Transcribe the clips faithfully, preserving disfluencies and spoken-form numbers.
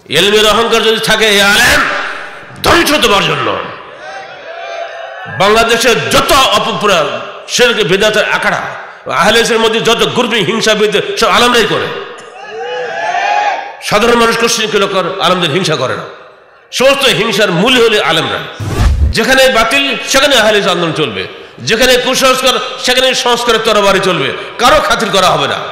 ইলমের অহংকার যদি থাকে এই আলেম ধ্বংস তোমার জন্য। বাংলাদেশের যত অপপ্রচার শিরক বিদআতের আখড়া আহলে হাদিসের মধ্যে যত গ্রুপিং হিংসা বিদ্বেষ সব আলেমরাই করে। সাধারণ মানুষ কোশ্চিন কর আলেমদের হিংসা করে না। সমস্ত হিংসার মূল হলে আলেমরা। যেখানে বাতিল সেখানে আহলে হাদিস আন্দোলন চলবে, যেখানে কুসংস্কার সেখানে সংস্কারের তরবারি চলবে, কারো খাতির করা হবে না।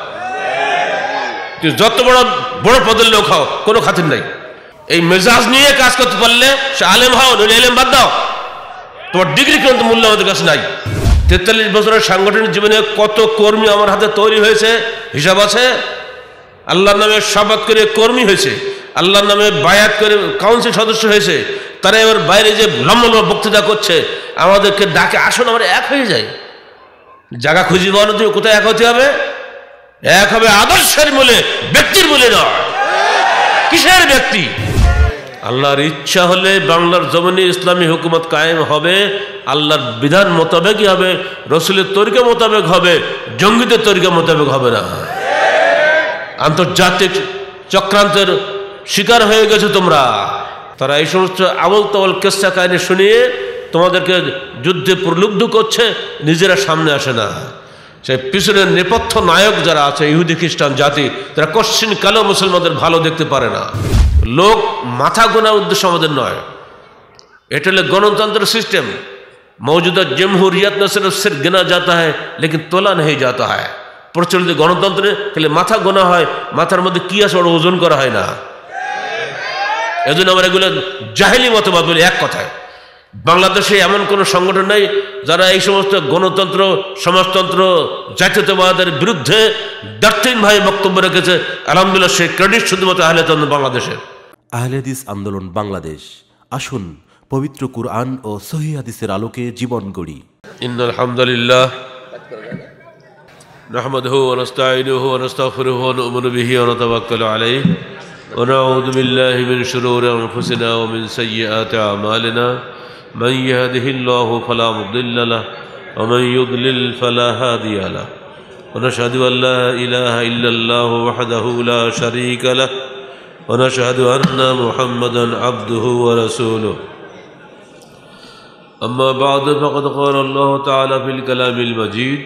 যত বড় বড় পদের লোক হও কোনো খাতির নাই। এই মেজাজ নিয়ে কাজ করতে পারলে সে আলেম হও, নইলে এলেম বাদ দাও, তোমার ডিগ্রি কিন্তু মূল্য আমাদের কাছে নাই। তেতাল্লিশ বছরের সাংগঠনিক জীবনে কত কর্মী আমার হাতে তৈরি হয়েছে হিসাব আছে। আল্লাহর নামে শপথ করে কর্মী হয়েছে, আল্লাহর নামে বায়াত করে কাউন্সিল সদস্য হয়েছে। তারা এবার বাইরে যে লম্বা লম্বা বক্তৃতা করছে, আমাদেরকে ডাকে আসুন, আমরা এক হয়ে যাই। জায়গা খুঁজি বলো তুমি কোথায় এক হতে হবে? এক হবে আদর্শের মূলে, ব্যক্তির মূলে নয়। কিসের ব্যক্তি? আল্লাহর ইচ্ছা হলে বাংলার জমিনে ইসলামী হুকুমত কায়েম হবে, আল্লাহর বিধান মোতাবেকই হবে, রসুলের তরিকা মোতাবেক হবে, জঙ্গিদের তরিকা মোতাবেক হবে না। আন্তর্জাতিক চক্রান্তের শিকার হয়ে গেছে তোমরা। তারা এই সমস্ত আবল তাবল কেসা কাহিনী শুনিয়ে তোমাদেরকে যুদ্ধে প্রলুব্ধ করছে, নিজেরা সামনে আসে না। সেই পিছনের নেপথ্য নায়ক যারা আছে ইহুদি খ্রিস্টান জাতি, তারা কোশ্চিন কালেও মুসলমানদের ভালো দেখতে পারে না। লোক মাথা গোনার উদ্দেশ্য আমাদের নয়, এটা হলো গণতন্ত্রের সিস্টেম। মৌজুদা জমহুরিয়ত में सिर्फ सिर गिना जाता है लेकिन तोला नहीं जाता है। প্রচলিত গণতন্ত্রে খালি মাথা গোনা হয়, মাথার মধ্যে কি আছে ওটা ওজন করা হয় না। এজন্য আমরা এগুলো জাহেলি মতবাদ বলি। এক কথায় বাংলাদেশে এমন কোনো সংগঠন নাই যারা এই সমস্ত গণতন্ত্র, সমাজতন্ত্র, জাতীয়তাবাদের বিরুদ্ধে দার্থহীনভাবে বক্তব্য রেখেছে। আলহামদুলিল্লাহ, সেই ক্রেডিট শুধুমাত্র আহলে হাদিস বাংলাদেশের। আহলে হাদিস আন্দোলন বাংলাদেশ, আসুন পবিত্র কুরআন ও সহিহ হাদিসের আলোকে জীবন গড়ি। ইন্নাল হামদুলিল্লাহ নাহমাদুহু ওয়া নাস্তাঈনুহু ওয়া নাস্তাগফিরুহু ওয়া নু'মিনু বিহি ওয়া নাতাওয়াক্কালু আলাইহি ওয়া নাউযু বিল্লাহি মিন শুরুরি আনফুসিনা ওয়া মিন সাইয়্যাতি আমালিনা মান ইয়াহদিহিল্লাহু ফালা মুদিল্লা লাহু ওয়া মান ইউদ্লিল ফালা হাদিয়া লাহু ওয়া নাশহাদু আন লা ইলাহা ইল্লাল্লাহু ওয়াহদাহু লা শারীকা লাহু ওয়া নাশহাদু আন্না মুহাম্মাদান আবদুহু ওয়া রাসূলুহু। أما بعد فقد قال الله تعالى في الكلام المجيد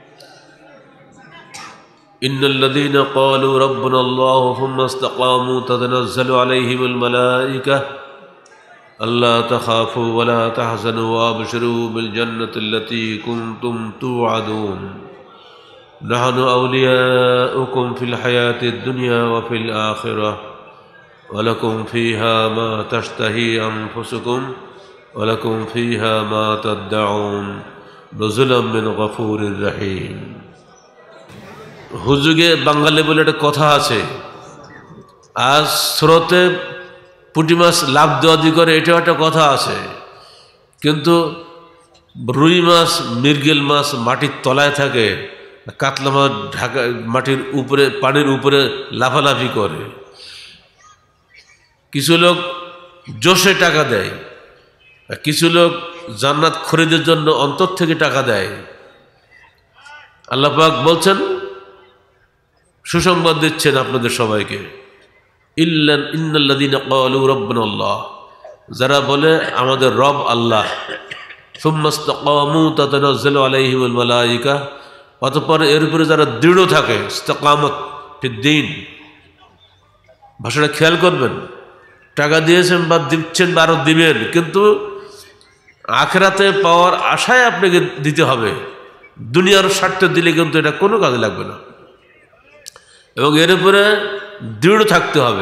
إن الذين قالوا ربنا الله ثم استقاموا تتنزل عليهم الملائكة ألا تخافوا ولا تحزنوا وأبشروا بالجنة التي كنتم توعدون نحن أولياؤكم في الحياة الدنيا وفي الآخرة ولكم فيها ما تشتهي أنفسكم ولكم فيها ما تدعون نزلا من غفور رحيم। হুজুগে বাঙালি বলে একটা কথা আছে, আজ স্রোতে পুঁটি মাছ লাভ দেওয়া দি করে, এটাও একটা কথা আছে। কিন্তু রুই মাছ, মৃগেল মাছ মাটির তলায় থাকে, কাতলা মাছ ঢাকা মাটির উপরে, পানির উপরে লাফালাফি করে। কিছু লোক জোশে টাকা দেয়, কিছু লোক জান্নাত খরিদের জন্য অন্তর থেকে টাকা দেয়। আল্লাহ পাক বলছেন, সুসংবাদ দিচ্ছেন আপনাদের সবাইকে, ইল্লান ইন্নাল্লাযীনা ক্বালু রাব্বুনাল্লাহ, যারা বলে আমাদের রব আল্লাহ, সুম্মা ইসতাকামু তাতানাজ্জালু আলাইহিমুল মালায়েকা, অতঃপর এর উপরে যারা দৃঢ় থাকে, ইসতিকামত ফিদ্দীন। ভাষাটা খেয়াল করবেন, টাকা দিয়েছেন বা দিচ্ছেন বা আরো দিবেন, কিন্তু আখিরাতে পাওয়ার আশায় আপনাকে দিতে হবে। দুনিয়ার স্বার্থে দিলে কিন্তু এটা কোনো কাজে লাগবে না, এবং এর উপরে দৃঢ় থাকতে হবে।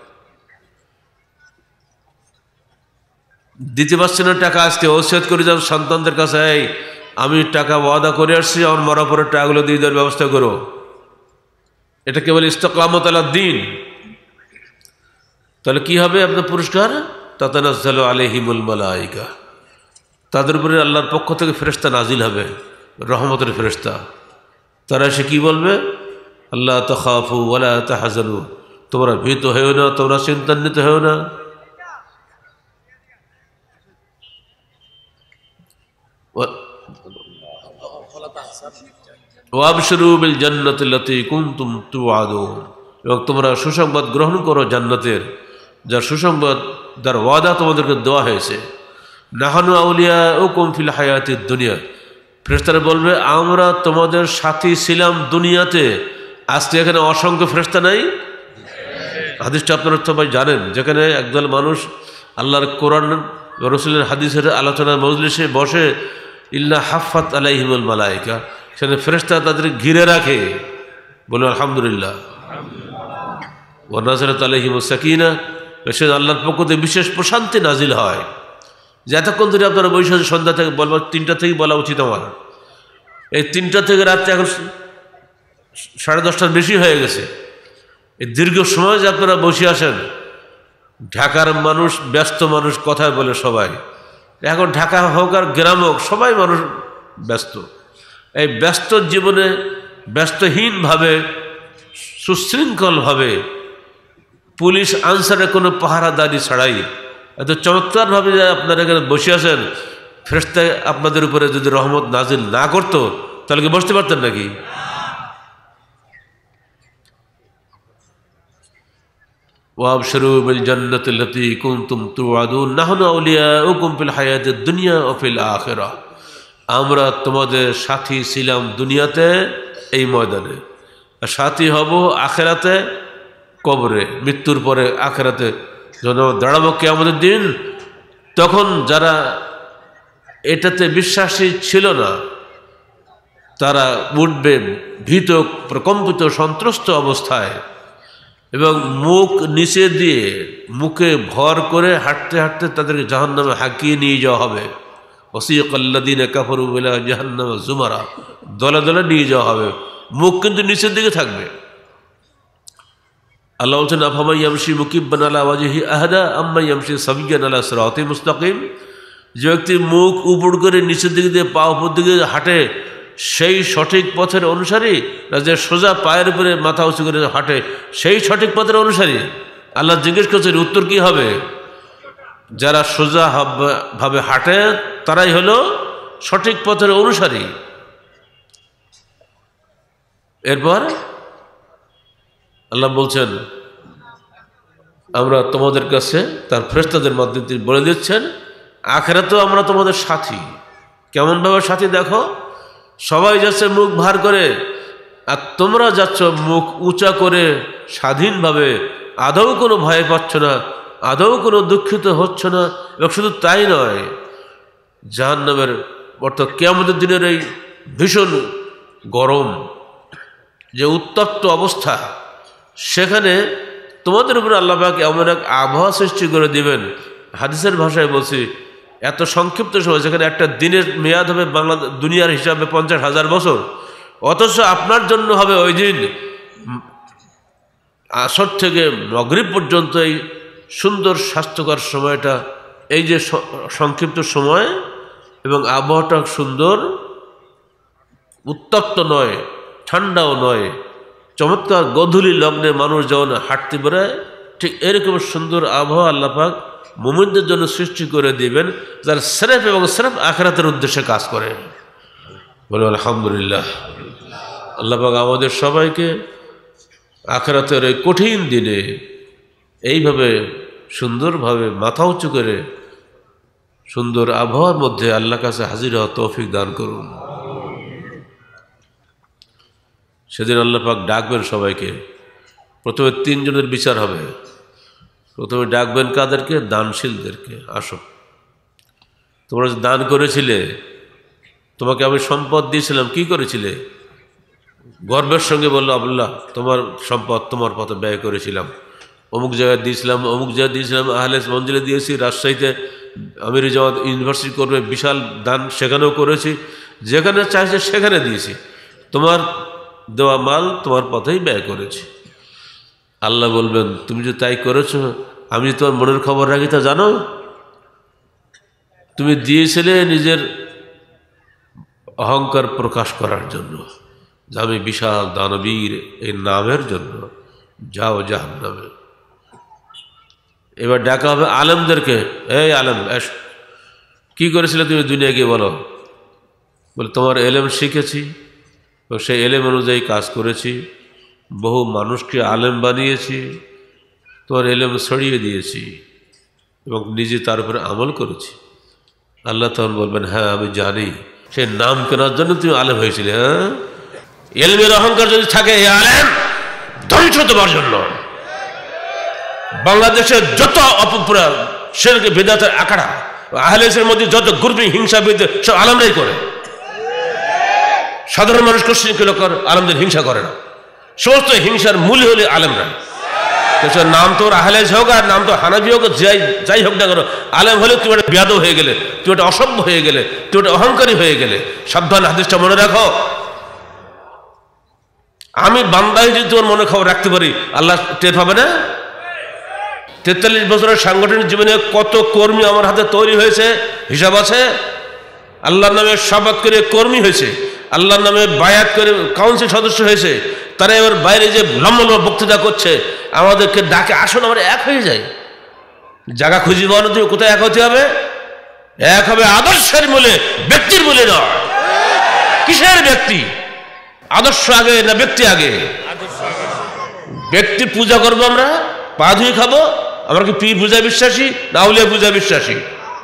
দিতে পারছে না টাকা, আজকে ওসিয়ত করে যান সন্তানদের কাছে, এই আমি টাকা ওয়াদা করে আসছি, আমার মরার পরে টাকাগুলো দিয়ে দেওয়ার ব্যবস্থা করো। এটা কেবল ইসতিকামত আলা দ্বীন। তাহলে কি হবে আপনার পুরস্কার? তাতানাজ্জালু আলাইহিমুল মালায়েকা, তাদের উপরে আল্লাহর পক্ষ থেকে ফেরেশতা নাজিল হবে, রহমতের ফেরেশতা। তারা এসে কি বলবে? আল্লাহ তাখাফু ওয়ালা তাহজানু, তোমরা ভীত হয়েও না, তোমরা চিন্তান্বিত হয়েও না। ওয়াবশিরু বিল জান্নাতিল্লাতী কুনতুম তুআদুন, এবং তোমরা সুসংবাদ গ্রহণ করো জান্নাতের, যার সুসংবাদ, যার ওয়াদা তোমাদেরকে দেওয়া হয়েছে। নাহানু আউলিয়া ও কুমফিল হায়াতিদ দুনিয়া, ফেরেশতারা বলবে আমরা তোমাদের সাথী ছিলাম দুনিয়াতে। আজকে এখানে অসংখ্য ফেরেশতা নাই? হাদিসটা আপনারা সবাই জানেন, যেখানে একদল মানুষ আল্লাহর কোরআন রাসূলের হাদিসের আলোচনার মজলিসে বসে, ইল্লা হাফাত আলাইহিমুল মালায়েকা, সেখানে ফেরেশতা তাদের ঘিরে রাখে। বলুন আলহামদুলিল্লাহ। ওয়া নাযালাত আলাইহিমুস সাকিনা, সে আল্লাহর পক্ষ থেকে বিশেষ প্রশান্তি নাজিল হয়। যে এতক্ষণ ধরে আপনারা বৈশাখ সন্ধ্যা থেকে বলবো, তিনটা থেকেই বলা উচিত আমার, এই তিনটা থেকে রাত্রে এখন সাড়ে দশটার বেশি হয়ে গেছে। এই দীর্ঘ সময় যে আপনারা বসে আসেন, ঢাকার মানুষ ব্যস্ত মানুষ, কথায় বলে সবাই, এখন ঢাকা হোক আর গ্রাম হোক সবাই মানুষ ব্যস্ত। এই ব্যস্ত জীবনে ব্যস্তহীনভাবে সুশৃঙ্খলভাবে পুলিশ আনসারে কোনো পাহারাদারি ছাড়াই এত চমৎকারভাবে আপনারা এখানে বসে আছেন, ফেরেশতা আপনাদের উপরে যদি রহমত নাজিল না করতো তাহলে কি বসতে পারতেন নাকি? ওয়াবশিরু বিল জান্নাতিল্লাতী কুনতুম তুআদুন নাহনু আউলিয়াউকুম ফিল হায়াতিদ দুনিয়া ওয়া ফিল আখিরাহ, আমরা তোমাদের সাথী ছিলাম দুনিয়াতে এই ময়দানে, আর সাথী হব আখিরাতে, কবরে, মৃত্যুর পরে আখিরাতে যখন দাঁড়াবো কিয়ামতের দিন। তখন যারা এটাতে বিশ্বাসী ছিল না তারা উঠবে ভীত, প্রকম্পিত, সন্ত্রস্ত অবস্থায় এবং মুখ নিচে দিয়ে মুখে ভর করে হাঁটতে হাঁটতে তাদেরকে জাহান্নামে হাঁকিয়ে নিয়ে যাওয়া হবে। ওয়াসিকাল্লাযীনা কাফারু ইলা জাহান্নাম যুমারা, দলে দলে নিয়ে যাওয়া হবে, মুখ কিন্তু নিচের দিকে থাকবে। আল্লাহ বলছেন আফামান ইয়ামশি মুকিব্বান আলা ওয়াজহি আহদা আম্মা ইয়ামশি সাবিয়ান আলা সিরাতিন মুস্তাকিম, যে ব্যক্তি মুখ উপর করে নিচের দিকে দিয়ে পা উপর দিকে হাঁটে সেই সঠিক পথের অনুসারী, না যে সোজা পায়ের উপরে মাথা উঁচু করে হাঁটে সেই সঠিক পথের অনুসারী? আল্লাহ জিজ্ঞেস করছেন, উত্তর কি হবে? যারা সোজা ভাবে হাঁটে তারাই হলো সঠিক পথের অনুসারী। এরপর আল্লাহ বলছেন আমরা তোমাদের কাছে তার ফেরেশতাদের মাধ্যমে তিনি বলে দিচ্ছেন আখিরাতেও আমরা তোমাদের সাথী। কেমনভাবে সাথী দেখো, সবাই যাচ্ছে মুখ ভার করে, আর তোমরা যাচ্ছ মুখ উঁচা করে স্বাধীনভাবে, আদৌ কোনো ভয় পাচ্ছ না, আদৌ কোনো দুঃখিত হচ্ছ না। এবং শুধু তাই নয়, জাহান্নামের অর্থাৎ কিয়ামতের দিনের এই ভীষণ গরম যে উত্তপ্ত অবস্থা, সেখানে তোমাদের উপরে আল্লাহ পাক এমন এক আবহাওয়া সৃষ্টি করে দিবেন, হাদিসের ভাষায় বলছি, এত সংক্ষিপ্ত সময়, যেখানে একটা দিনের মেয়াদ হবে বাংলা দুনিয়ার হিসাবে পঞ্চাশ হাজার বছর, অথচ আপনার জন্য হবে ওই দিন আসর থেকে মাগরিব পর্যন্ত এই সুন্দর স্বাস্থ্যকর সময়টা, এই যে সংক্ষিপ্ত সময় এবং আবহাওয়াটা সুন্দর, উত্তপ্ত নয়, ঠান্ডাও নয়, চমৎকার গধূলি লগ্নে মানুষ যখন হাঁটতে পারে, ঠিক এরকম সুন্দর আবহাওয়া আল্লাহ পাক মুমিনদের জন্য সৃষ্টি করে দিবেন, যারা সিরফ এবং সিরফ আখিরাতের উদ্দেশ্যে কাজ করে। বলে আলহামদুলিল্লাহ। আল্লাহ পাক আমাদের সবাইকে আখিরাতের এই কঠিন দিনে এইভাবে সুন্দরভাবে মাথা উঁচু করে সুন্দর আবহাওয়ার মধ্যে আল্লাহর কাছে হাজির হওয়ার তৌফিক দান করুন। সেদিন আল্লাহ পাক ডাকবেন সবাইকে। প্রথমে তিনজনের বিচার হবে। প্রথমে ডাকবেন কাদেরকে? দানশীলদেরকে। আসো, তোমরা যে দান করেছিলে, তোমাকে আমি সম্পদ দিয়েছিলাম, কি করেছিলে? গর্বের সঙ্গে বললো, আল্লাহ তোমার সম্পদ তোমার পথে ব্যয় করেছিলাম, অমুক জায়গায় দিয়েছিলাম, অমুক জায়গায় দিয়েছিলাম, আহলে মঞ্জিলে দিয়েছি, রাজশাহীতে আমির জামাত ইউনিভার্সিটি করবে, বিশাল দান সেখানেও করেছি, যেখানে চাইছে সেখানে দিয়েছি, তোমার দেওয়া মাল তোমার পথেই ব্যয় করেছি। আল্লাহ বলবেন, তুমি যে তাই করেছো, আমি তোমার মনের খবর রাখি তা জানো? তুমি দিয়েছিলে নিজের অহংকার প্রকাশ করার জন্য, যে আমি বিশাল দানবীর, এই নামের জন্য, যাও জাহান্নামে। এবার ডাকা হবে আলেমদেরকে, এই আলেম এস, কি করেছিলে তুমি দুনিয়া গিয়ে বলো? বলে তোমার এলেম শিখেছি, সেই এলেম অনুযায়ী কাজ করেছি, বহু মানুষকে আলেম বানিয়েছি, তোমার এলেম ছড়িয়ে দিয়েছি এবং নিজে তার উপরে আমল করেছি। আল্লাহ তখন বলবেন, হ্যাঁ আমি জানি সে নাম কেনার জন্য তুমি আলেম হয়েছিলে। হ্যাঁ, এলমের অহংকার যদি থাকে, এই আলেম ধ্বংস তোমার জন্য। বাংলাদেশের যত অপপ্রচার, শিরক বিদআতের আখড়া, আহলে হাদিসের মধ্যে যত গ্রুপিং, হিংসা বিদ্বেষ সব আলেমরাই করে। সাধারণ মানুষ কোশ্চিন কর আলেমদের হিংসা করে না। সমস্ত হিংসার মূল হলে আলেমরা। নাম তোর আহলে হাদিস হোক আর নাম তো হানাফি হোক, যাই যাই হোক না কেন, আলেম হলে তুমি একটা বেয়াদব হয়ে গেলে, তুমি একটা অসভ্য হয়ে গেলে, তুমি একটা অহংকারী হয়ে গেলে। সাবধান, হাদিসটা মনে রাখো। আমি বান্দায় যদি তোমার মনে খবর রাখতে পারি, আল্লাহ টের পাবে না? তেতাল্লিশ বছরের সাংগঠনিক জীবনে কত কর্মী আমার হাতে তৈরি হয়েছে, হিসাব আছে। আল্লাহর নামে শপথ করে কর্মী হয়েছে, আল্লাহর নামে বায়াত করে কাউন্সিল সদস্য হয়েছে। তারা এবার বাইরে যে লম্বা লম্বা বক্তৃতা করছে, আমাদেরকে ডাকে আসুন, আমরা এক হয়ে যাই। জায়গা খুঁজি পাওয়া তুমি কোথায় এক হতে হবে? এক হবে আদর্শের মূলে, ব্যক্তির মূলে নয়। কিসের ব্যক্তি? আদর্শ আগে না ব্যক্তি আগে? ব্যক্তি পূজা করবো আমরা, পা ধুয়ে খাবো। আমরা কি পীর পূজা বিশ্বাসী না আউলিয়া পূজা বিশ্বাসী?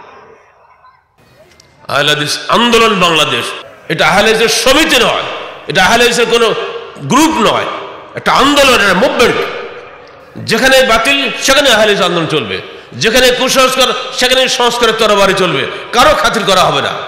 আহলে হাদিস আন্দোলন বাংলাদেশ, এটা আহলে হাদিসের সমিতি নয়, এটা আহলে হাদিসের কোনো গ্রুপ নয়, একটা আন্দোলন, একটা মুভমেন্ট। যেখানে বাতিল সেখানে আহলে হাদিস আন্দোলন চলবে, যেখানে কুসংস্কার সেখানে সংস্কারের তরবারি চলবে, কারো খাতির করা হবে না।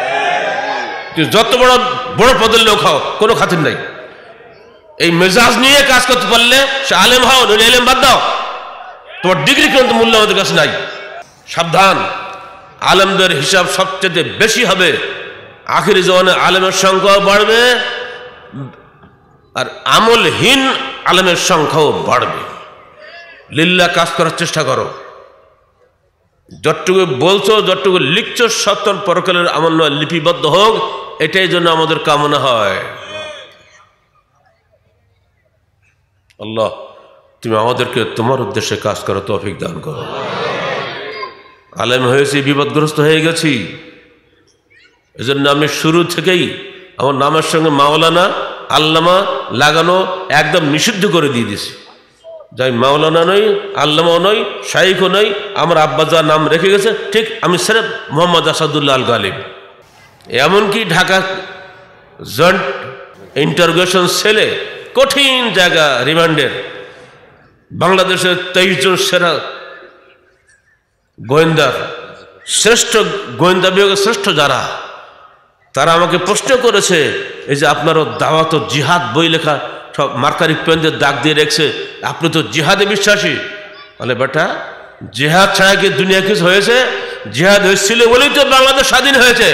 যত বড় বড় পদের লোক হও, কোনো খাতির নাই। এই মেজাজ নিয়ে কাজ করতে পারলে সে আলেম হও, নইলে এলেম বাদ দাও। তোমার ডিগ্রি কিন্তু মূল্য আমাদের কাছে নাই। সাবধান, আলেমদের হিসাব সবচেয়ে বেশি হবে। আখিরি জমানে আলেমের সংখ্যাও বাড়বে আর আমলহীন আলেমের সংখ্যাও বাড়বে। লিল্লাহ কাজ করার চেষ্টা করো। যতটুকু বলছো, যতটুকু লিখছো, সত্তর পরকালের আমল নয় লিপিবদ্ধ হোক, এটাই জন্য আমাদের কামনা হয়। আল্লাহ তুমি আমাদেরকে তোমার উদ্দেশ্যে কাজ করো, তৌফিক দান করো। আলেম হয়েছি, বিপদগ্রস্ত হয়ে গেছি, এজন্য আমি শুরু থেকেই আমার নামের সঙ্গে মাওলানা আল্লামা লাগানো একদম নিষিদ্ধ করে দিয়ে দিছি। যাই মাওলানা নই, আল্লামাও নই, শাইখও নই, আমার আব্বা যা নাম রেখে গেছে ঠিক আমি সেরেফ মোহাম্মদ আসাদুল্লাহ আল গালিব। এমনকি ঢাকা জয়েন্ট ইন্টারোগেশন সেলে, কঠিন জায়গা রিমান্ডের, বাংলাদেশের তেইশ জন সেরা গোয়েন্দা, শ্রেষ্ঠ গোয়েন্দা বিভাগের শ্রেষ্ঠ যারা, তারা আমাকে প্রশ্ন করেছে, এই যে আপনারও দাওয়াত ও জিহাদ বই লেখা সব মার্কারি পেনদের দাগ দিয়ে রেখেছে, আপনি তো জিহাদে বিশ্বাসী। বলে বেটা, জিহাদ ছাড়া কি দুনিয়া কিছু হয়েছে? জিহাদ হয়েছিল বলেই তো বাংলাদেশ স্বাধীন হয়েছে।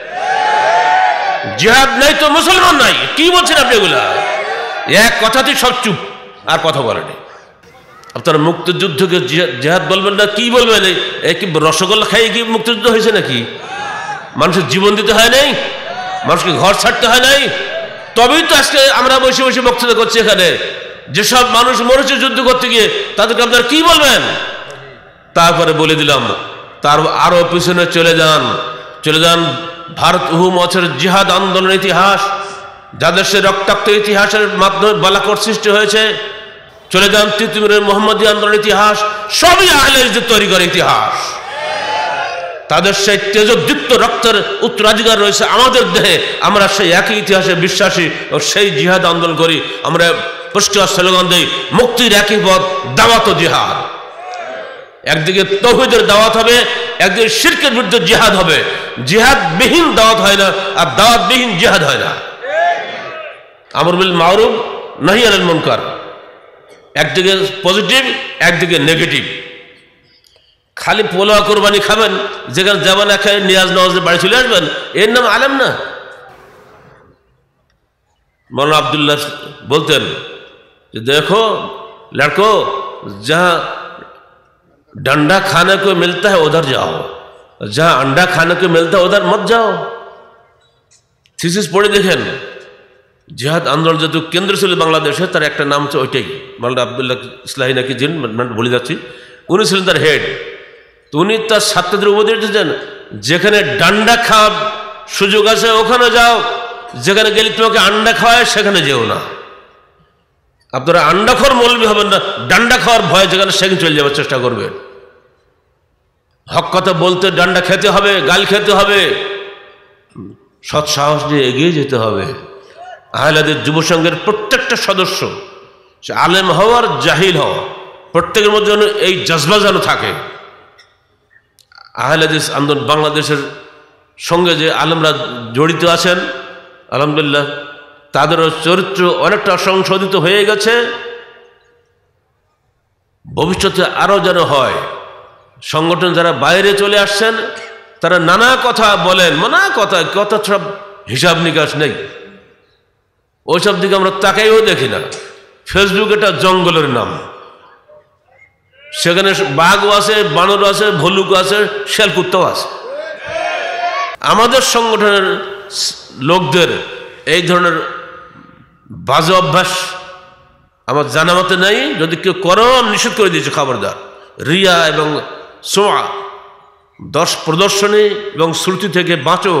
জিহাদ নাই তো মুসলমান নাই। কি বলছেন আপনি এগুলা? এক কথাতেই সব চুপ, আর কথা বলেনি। আপনারা মুক্তিযুদ্ধকে জিহাদ বলবেন না, কি বলবেন? এই কি রসগোল্লা খাইয়ে কি মুক্তিযুদ্ধ হয়েছে নাকি? মানুষের জীবন দিতে হয় নাই, মানুষকে ঘর ছাড়তে হয় নাই, তবেই তো আজকে আমরা বসে বসে বক্তৃতা করছি এখানে। যেসব মানুষ মরেছে যুদ্ধ করতে গিয়ে, তাদেরকে আপনারা কি বলবেন? তারপরে বলে দিলাম, তার আরো পিছনে চলে যান, চলে যান ভারত বহু বছর জিহাদ আন্দোলনের ইতিহাস, যাদের সে রক্তাক্ত ইতিহাসের মাধ্যমে বালাকোট সৃষ্টি হয়েছে। চলে যান তিতুমিরের মোহাম্মদী আন্দোলনের ইতিহাস, সবই আহলে হাদিস তৈরি করে ইতিহাস। তাদের সেই তেজদীপ্ত রক্তের উত্তরাধিকার রয়েছে আমাদের দেহে। আমরা সেই একই ইতিহাসে বিশ্বাসী ও সেই জিহাদ আন্দোলন করি। আমরা পুষ্টিকর স্লোগান দিই, মুক্তির একই পথ, দাওয়াত ও জিহাদ। একদিকে তাওহীদের দাওয়াত হবে, একদিকে শিরকের বিরুদ্ধে জিহাদ হবে। জিহাদবিহীন দাওয়াত হয় না, আর দাওয়াতবিহীন জিহাদ হয় না। আমর বিল মারুফ নাহি আনিল মুনকার, একদিকে পজিটিভ, একদিকে নেগেটিভ। খালি পোলাও কোরবানি খাবেন, যেখানে যাবেন একে নিয়াজ নওয়াজের বাড়ি চলে আসবেন, এর নাম আলেম না। মৌলানা আব্দুল্লাহ বলতেন যে দেখো লড়কো, जहां डंडा खाने को मिलता है उधर जाओ, जहां अंडा खाने को मिलता है उधर मत जाओ। থিসিস পড়ে দেখেন, জিহাদ আন্দোলন যেহেতু কেন্দ্র ছিল বাংলাদেশে, তার একটা নাম হচ্ছে ওইটাই, মৌলানা আব্দুল্লাহ ইসলাহি নাকি যিনি বলে যাচ্ছি, উনি ছিলেন তার হেড। তো উনি তার ছাত্রদের উপদেশ দিতেন, যেখানে ডান্ডা খাওয়ার সুযোগ আছে ওখানে যাও, যেখানে গেলে তোমাকে আন্ডা খাওয়ায় সেখানে যেও না। আপনারা আন্ডাখোর মৌলবি হবেন না, ডান্ডা খাওয়ার ভয়ে যেখানে সেখানে চলে যাওয়ার চেষ্টা করবেন। হক কথা বলতে ডান্ডা খেতে হবে, গাল খেতে হবে, সৎ সাহস নিয়ে এগিয়ে যেতে হবে। আহলে হাদিস যুব সংঘের প্রত্যেকটা সদস্য, সে আলেম হওয়ার জাহিল হওয়া, প্রত্যেকের মধ্যে যেন এই জজবা যেন থাকে। আহলে হাদিস আন্দোলন বাংলাদেশের সঙ্গে যে আলেমরা জড়িত আছেন, আলহামদুলিল্লাহ তাদেরও চরিত্র অনেকটা সংশোধিত হয়ে গেছে। ভবিষ্যতে আরও যেন হয়। সংগঠন যারা বাইরে চলে আসছেন তারা নানা কথা বলেন, নানা কথা কথা সব হিসাব নিকাশ নেই, ওইসব দিকে আমরা তাকাইও দেখি না। ফেসবুক এটা জঙ্গলের নাম, সেখানে বাঘও আছে, বানরও আছে, ভল্লুকও আছে, শেলকুত্তাও আছে। আমাদের সংগঠনের লোকদের এই ধরনের বাজে অভ্যাস আমার জানা মতে নেই। যদি কেউ করো আমি নিষেধ করে দিয়েছি, খবরদার। রিয়া এবং সোয়া, দর্শ প্রদর্শনী এবং শ্রুতি থেকে বাঁচো।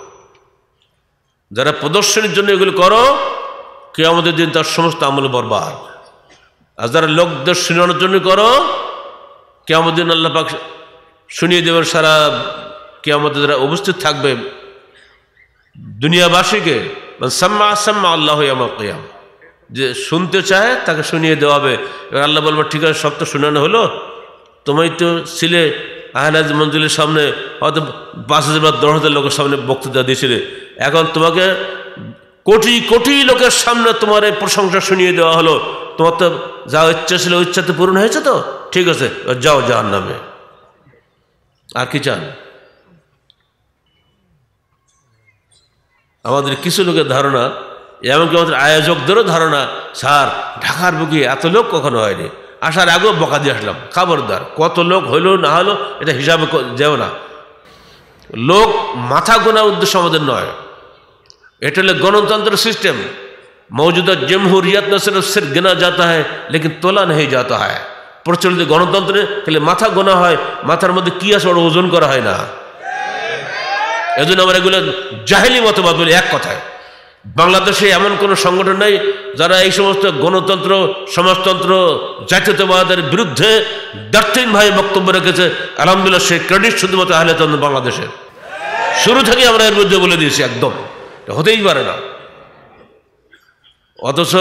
যারা প্রদর্শনীর জন্য এগুলো করো, কিয়ামতের দিন তার সমস্ত আমল বরবাদ। আর যারা লোকদের শুনানোর জন্য করো, কিয়ামতের দিন আল্লাহ পাক শুনিয়ে দেবেন সারা কিয়ামতে যারা উপস্থিত থাকবে দুনিয়াবাসীকে, সাম্মা সাম্মা আল্লাহ ইয়াউমাল কিয়ামা, যে শুনতে চায় তাকে শুনিয়ে দেওয়া হবে। এবার আল্লাহ বলবো ঠিক আছে, সব তো শোনানো হলো, তোমায় তো ছিলে আহলে হাদিস মঞ্জিলের সামনে হয়তো পাঁচ হাজার বা দশ হাজার লোকের সামনে বক্তৃতা দিয়েছিলে, এখন তোমাকে কোটি কোটি লোকের সামনে তোমার এই প্রশংসা শুনিয়ে দেওয়া হলো, তোমার তো যা ইচ্ছা ছিল ইচ্ছা তো পূরণ হয়েছে, তো ঠিক আছে যাও জাহান্নামে। আর কি চান? আমাদের কিছু লোকের ধারণা, এমনকি আমাদের আয়োজকদেরও ধারণা, স্যার ঢাকার বুকে এত লোক কখনো হয়নি, আসার আগেও বকা দিয়ে আসলাম। খবরদার, কত লোক হইলো না হলো এটা হিসাবে যেও না। লোক মাথা গোনার উদ্দেশ্য আমাদের নয়, এটা হলো গণতন্ত্র সিস্টেম। মৌজুদা জমহুরিয়ত में सिर्फ सिर गिना जाता है लेकिन तोला नहीं जाता है। প্রচলিত গণতন্ত্রে খালি মাথা গোনা হয়, মাথার মধ্যে কি আছে ওটা ওজন করা হয় না। এজন্য আমরা এগুলো জাহেলি মতবাদ বলি। এক কথায় বাংলাদেশে এমন কোনো সংগঠন নেই যারা এই সমস্ত গণতন্ত্র, সমাজতন্ত্র, জাতীয়তাবাদের বিরুদ্ধে দার্থহীনভাবে বক্তব্য রেখেছে। আলহামদুলিল্লাহ সেই ক্রেডিট শুধুমাত্র আহলে হাদিস বাংলাদেশের। শুরু থেকে আমরা এর বিরুদ্ধে বলে দিয়েছি, একদম হতেই পারে না। অথচ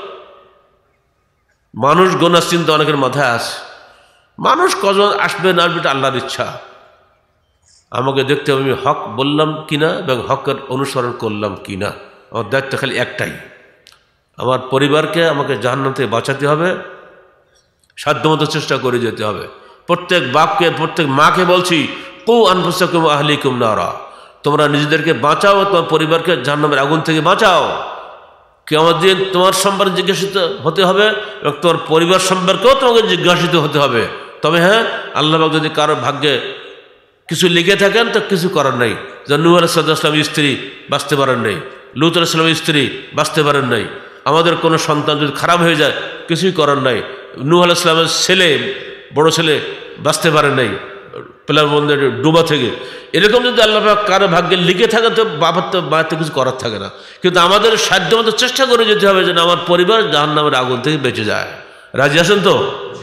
মানুষ গোনার চিন্তা অনেকের মাথায় আসে। মানুষ কজন আসবে না আসবে এটা আল্লাহর ইচ্ছা। আমাকে দেখতে হবে আমি হক বললাম কিনা এবং হকের অনুসরণ করলাম কিনা। আমার দায়িত্ব খালি একটাই, আমার পরিবারকে আমাকে জাহান্নাম থেকে বাঁচাতে হবে, সাধ্যমতো চেষ্টা করে যেতে হবে। প্রত্যেক বাপকে, প্রত্যেক মাকে বলছি, কু আনফুসাকুম আহলিকুম নারা, তোমরা নিজেদেরকে বাঁচাও, তোমার পরিবারকে জাহান্নামের আগুন থেকে বাঁচাও। কিয়ামতের দিন তোমার সম্পর্কে জিজ্ঞাসিত হতে হবে এবং তোমার পরিবার সম্পর্কেও তোমাকে জিজ্ঞাসিত হতে হবে। তবে হ্যাঁ, আল্লাহ পাক যদি কারো ভাগ্যে কিছু লিখে থাকেন তো কিছু করার নেই। যেমন নূহ আলাইহিস সালামের স্ত্রী বাঁচতে পারেন নাই, লূত আলাইহিস সালামের স্ত্রী বাঁচতে পারেন নাই। আমাদের কোনো সন্তান যদি খারাপ হয়ে যায় কিছুই করার নাই। নূহ আলাইহিস সালামের ছেলে, বড় ছেলে বাঁচতে পারেন নাই প্লাবন বন্ধে ডুবা থেকে। এরকম যদি আল্লাহ পাক কারো ভাগ্যে লিখে থাকে তো বাবার তো বাড়িতে কিছু করার থাকে না। কিন্তু আমাদের সাধ্য মতো চেষ্টা করে যেতে হবে যেন আমার পরিবার জাহান্নামের আগুন থেকে বেঁচে যায়। রাজি আছেন তো?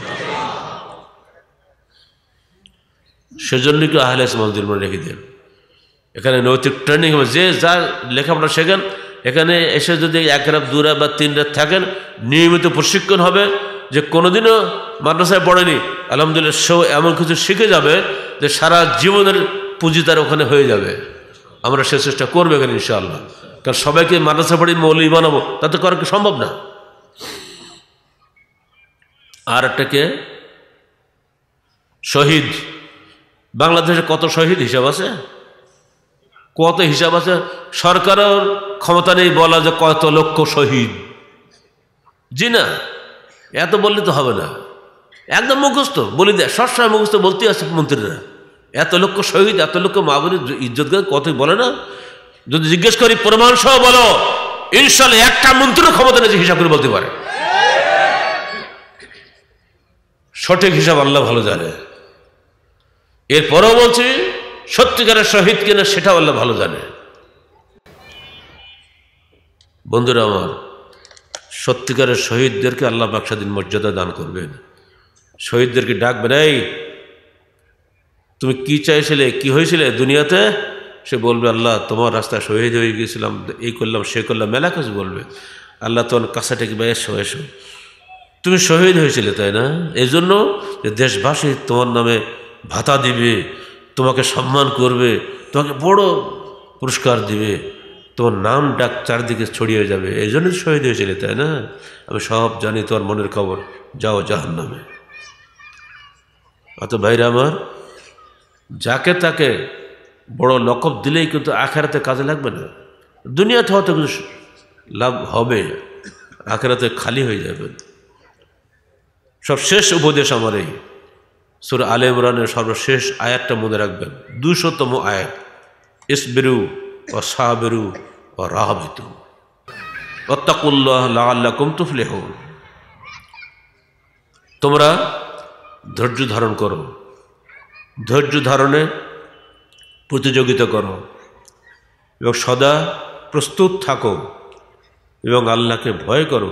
সেজন্য কি আহলে হাদিস মঞ্জিল মনে রেখে দেন। এখানে নৈতিক ট্রেনিং হবে, যে যার লেখাপড়া শেখেন এখানে এসে যদি এক রাত দু রাত বা তিন রাত থাকেন, নিয়মিত প্রশিক্ষণ হবে। যে কোনোদিনও মাদ্রাসায় পড়েনি, আলহামদুলিল্লাহ সেও এমন কিছু শিখে যাবে যে সারা জীবনের পুঁজি তার ওখানে হয়ে যাবে। আমরা সে চেষ্টা করবো এখানে ইনশাআল্লাহ। কারণ সবাইকে মাদ্রাসা পড়ি মৌলবি বানাবো তাতে করা কি সম্ভব না। আর একটাকে শহীদ, বাংলাদেশে কত শহীদ হিসাব আছে, কত হিসাব আছে। সরকারের ক্ষমতা নেই বলা যে কত লক্ষ শহীদ। জি না, এত বললে তো হবে না। একদম মুখস্থ বলি দেয়, সবসময় মুখস্থ বলতেই আছে মন্ত্রীরা। এত লক্ষ শহীদ, এত লক্ষ মা বোনের ইজ্জত করে কতই বলে না। যদি জিজ্ঞেস করি প্রমাণ সহ বলো, ইনশাল্লাহ একটা মন্ত্রীর ক্ষমতা নেই হিসাব করে বলতে পারে। সঠিক হিসাব আল্লাহ ভালো জানে। এরপরেও বলছি সত্যিকারের শহীদ কিনা সেটাও আল্লাহ ভালো জানে। বন্ধুরা আমার, সত্যিকারের শহীদদেরকে আল্লাহ পাক সেদিন মর্যাদা দান করবেন। শহীদদেরকে ডাকবেন, এই তুমি কি চাইছিলে, কি হয়েছিলে দুনিয়াতে? সে বলবে, আল্লাহ তোমার রাস্তায় শহীদ হয়ে গিয়েছিলাম, এই করলাম সে করলাম, মেলা কিছু বলবে। আল্লাহ তোমার কাছে থেকে এসো এসো, তুমি শহীদ হয়েছিলে তাই না? এই জন্য যে দেশবাসী তোমার নামে ভাতা দিবে, তোমাকে সম্মান করবে, তোমাকে বড় পুরস্কার দিবে, তোমার নাম ডাক চারদিকে ছড়িয়ে যাবে, এই জন্য শহীদ হয়েছিলে তাই না? আমি সব জানি, তোমার মনের খবর, যাও জাহান্নামে। অত ভাইরা আমার, যাকে তাকে বড় লকব দিলেই কিন্তু আখেরাতে কাজে লাগবে না। দুনিয়াতে হয়তো কিছু লাভ হবে, আখেরাতে খালি হয়ে যাবে। সব শেষ উপদেশ আমার এই সূরা আলে ইমরানের সর্বশেষ আয়াতটা মনে রাখবেন, দুশোতম আয়াত, ইসবিরু ও সাবিরু ও রাহাবিতু ওয়াত্তাকুল্লাহ লাআল্লাকুম তুফলিহুন। তোমরা ধৈর্য ধারণ করো, ধৈর্য ধারণে প্রতিযোগিতা করো এবং সদা প্রস্তুত থাকো এবং আল্লাহকে ভয় করো,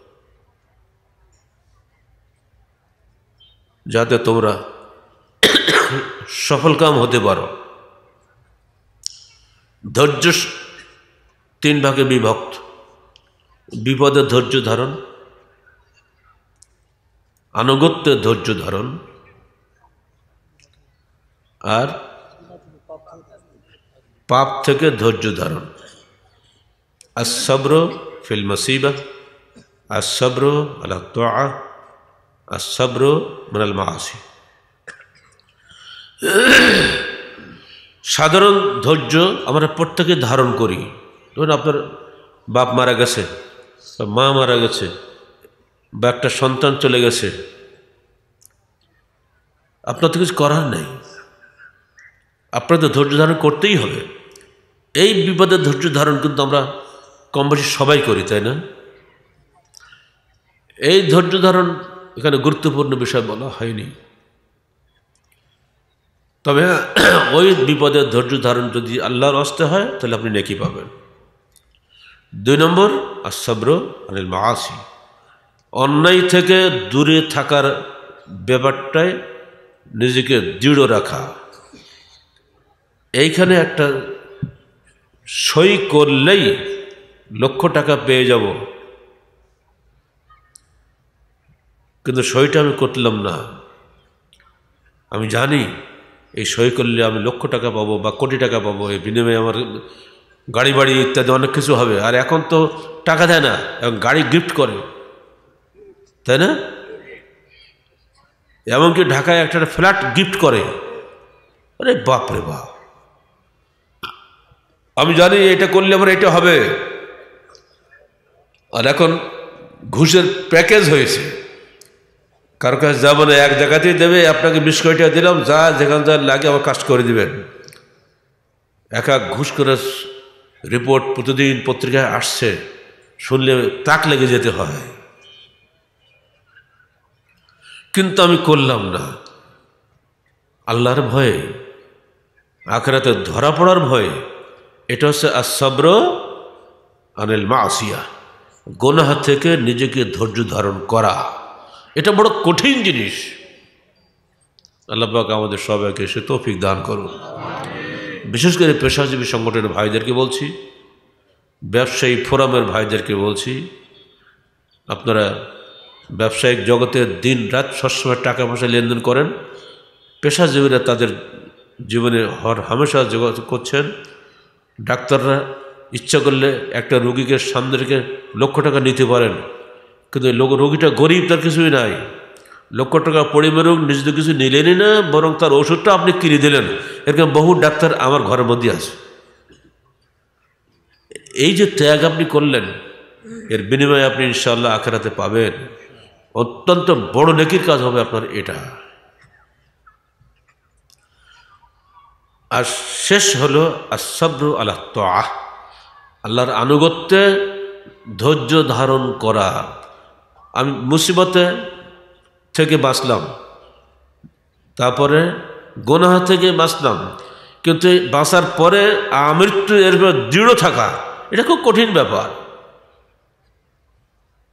যাতে তোমরা সফলকাম হতে পারো। ধৈর্য তিন ভাগে বিভক্ত: বিপদে ধৈর্য ধারণ, আনুগত্যে ধৈর্য ধারণ, আর পাপ থেকে ধৈর্য ধারণ। আস-সাবরু ফিল মুসিবাহ, আস-সাবরু আলা তাআহ, আস-সাবরু মিনাল মাআসি। সাধারণ ধৈর্য আমরা প্রত্যেকে ধারণ করি। ধরুন আপনার বাপ মারা গেছে, মা মারা গেছে, বা একটা সন্তান চলে গেছে, আপনার তো কিছু করার নেই, আপনার তো ধৈর্য ধারণ করতেই হবে। এই বিপদের ধৈর্য ধারণ কিন্তু আমরা কম বেশি সবাই করি তাই না? এই ধৈর্য ধারণ এখানে গুরুত্বপূর্ণ বিষয় বলা হয়নি, তবে ওই বিপদের ধৈর্য ধারণ যদি আল্লাহর হস্তে হয় তাহলে আপনি নেকি পাবেন। দুই নম্বর, আস-সাবরু আনিল মাআসি, অন্যায় থেকে দূরে থাকার ব্যাপারটায় নিজেকে দৃঢ় রাখা। এইখানে একটা সই করলেই লক্ষ টাকা পেয়ে যাব, কিন্তু সইটা আমি করলাম না। আমি জানি এই সই করলে আমি লক্ষ টাকা পাবো বা কোটি টাকা পাবো, এই বিনিময়ে আমার গাড়ি বাড়ি ইত্যাদি অনেক কিছু হবে। আর এখন তো টাকা দেয় না, এবং গাড়ি গিফট করে তাই না? এমনকি ঢাকায় একটা ফ্ল্যাট গিফট করে। আরে বাপ রে বাপ, আমি জানি এটা করলে আমার এটা হবে। আর এখন ঘুষের প্যাকেজ হয়েছে, কারো কাছে যাবো না, এক জায়গাতেই দেবে, আপনাকে বিশ কোটি টাকা দিলাম, যা যেখানে যা লাগে আমার কাজ করে দিবেন। এক এক ঘুষ করে রিপোর্ট প্রতিদিন পত্রিকায় আসছে, শুনলে তাক লেগে যেতে হয়। কিন্তু আমি করলাম না, আল্লাহর ভয়ে, আখিরাতে ধরা পড়ার ভয়ে। এটা হচ্ছে আস-সাবরু আনিল মাআসিয়া, গুনাহ থেকে নিজেকে ধৈর্য ধারণ করা। এটা বড় কঠিন জিনিস। আল্লাহ পাক আমাদের সবাইকে সে তৌফিক দান করুন। বিশেষ করে পেশাজীবী সংগঠনের ভাইদেরকে বলছি, ব্যবসায়ী ফোরামের ভাইদেরকে বলছি, আপনারা ব্যবসায়িক জগতে দিন রাত সবসময় টাকা পয়সা লেনদেন করেন, পেশাজীবীরা তাদের জীবনে হর হামেশা যোগাযোগ করছেন। ডাক্তাররা ইচ্ছা করলে একটা রোগীকে সামনে রেখে লক্ষ টাকা নিতে পারেন, কিন্তু লোক রোগীটা গরিব, তার কিছুই নাই, লক্ষ টাকা পড়ে বেরোক, নিজে তো কিছু নিলেনই না, বরং তার ওষুধটা আপনি কিনে দিলেন। এরকম বহু ডাক্তার আমার ঘরের মধ্যে আছে। এই যে ত্যাগ আপনি করলেন, এর বিনিময়ে আপনি ইনশাআল্লাহ আখিরাতে পাবেন। অত্যন্ত বড় নেকির কাজ হবে আপনার এটা। আর শেষ হলো আস-সাবরু আলা তাআহ, আল্লাহর আনুগত্যে ধৈর্য ধারণ করা। আমি মুসিবতে থেকে বাঁচলাম, তারপরে গুনাহ থেকে বাঁচলাম, কিন্তু বাঁচার পরে আমৃত্যু এর দৃঢ় থাকা, এটা খুব কঠিন ব্যাপার।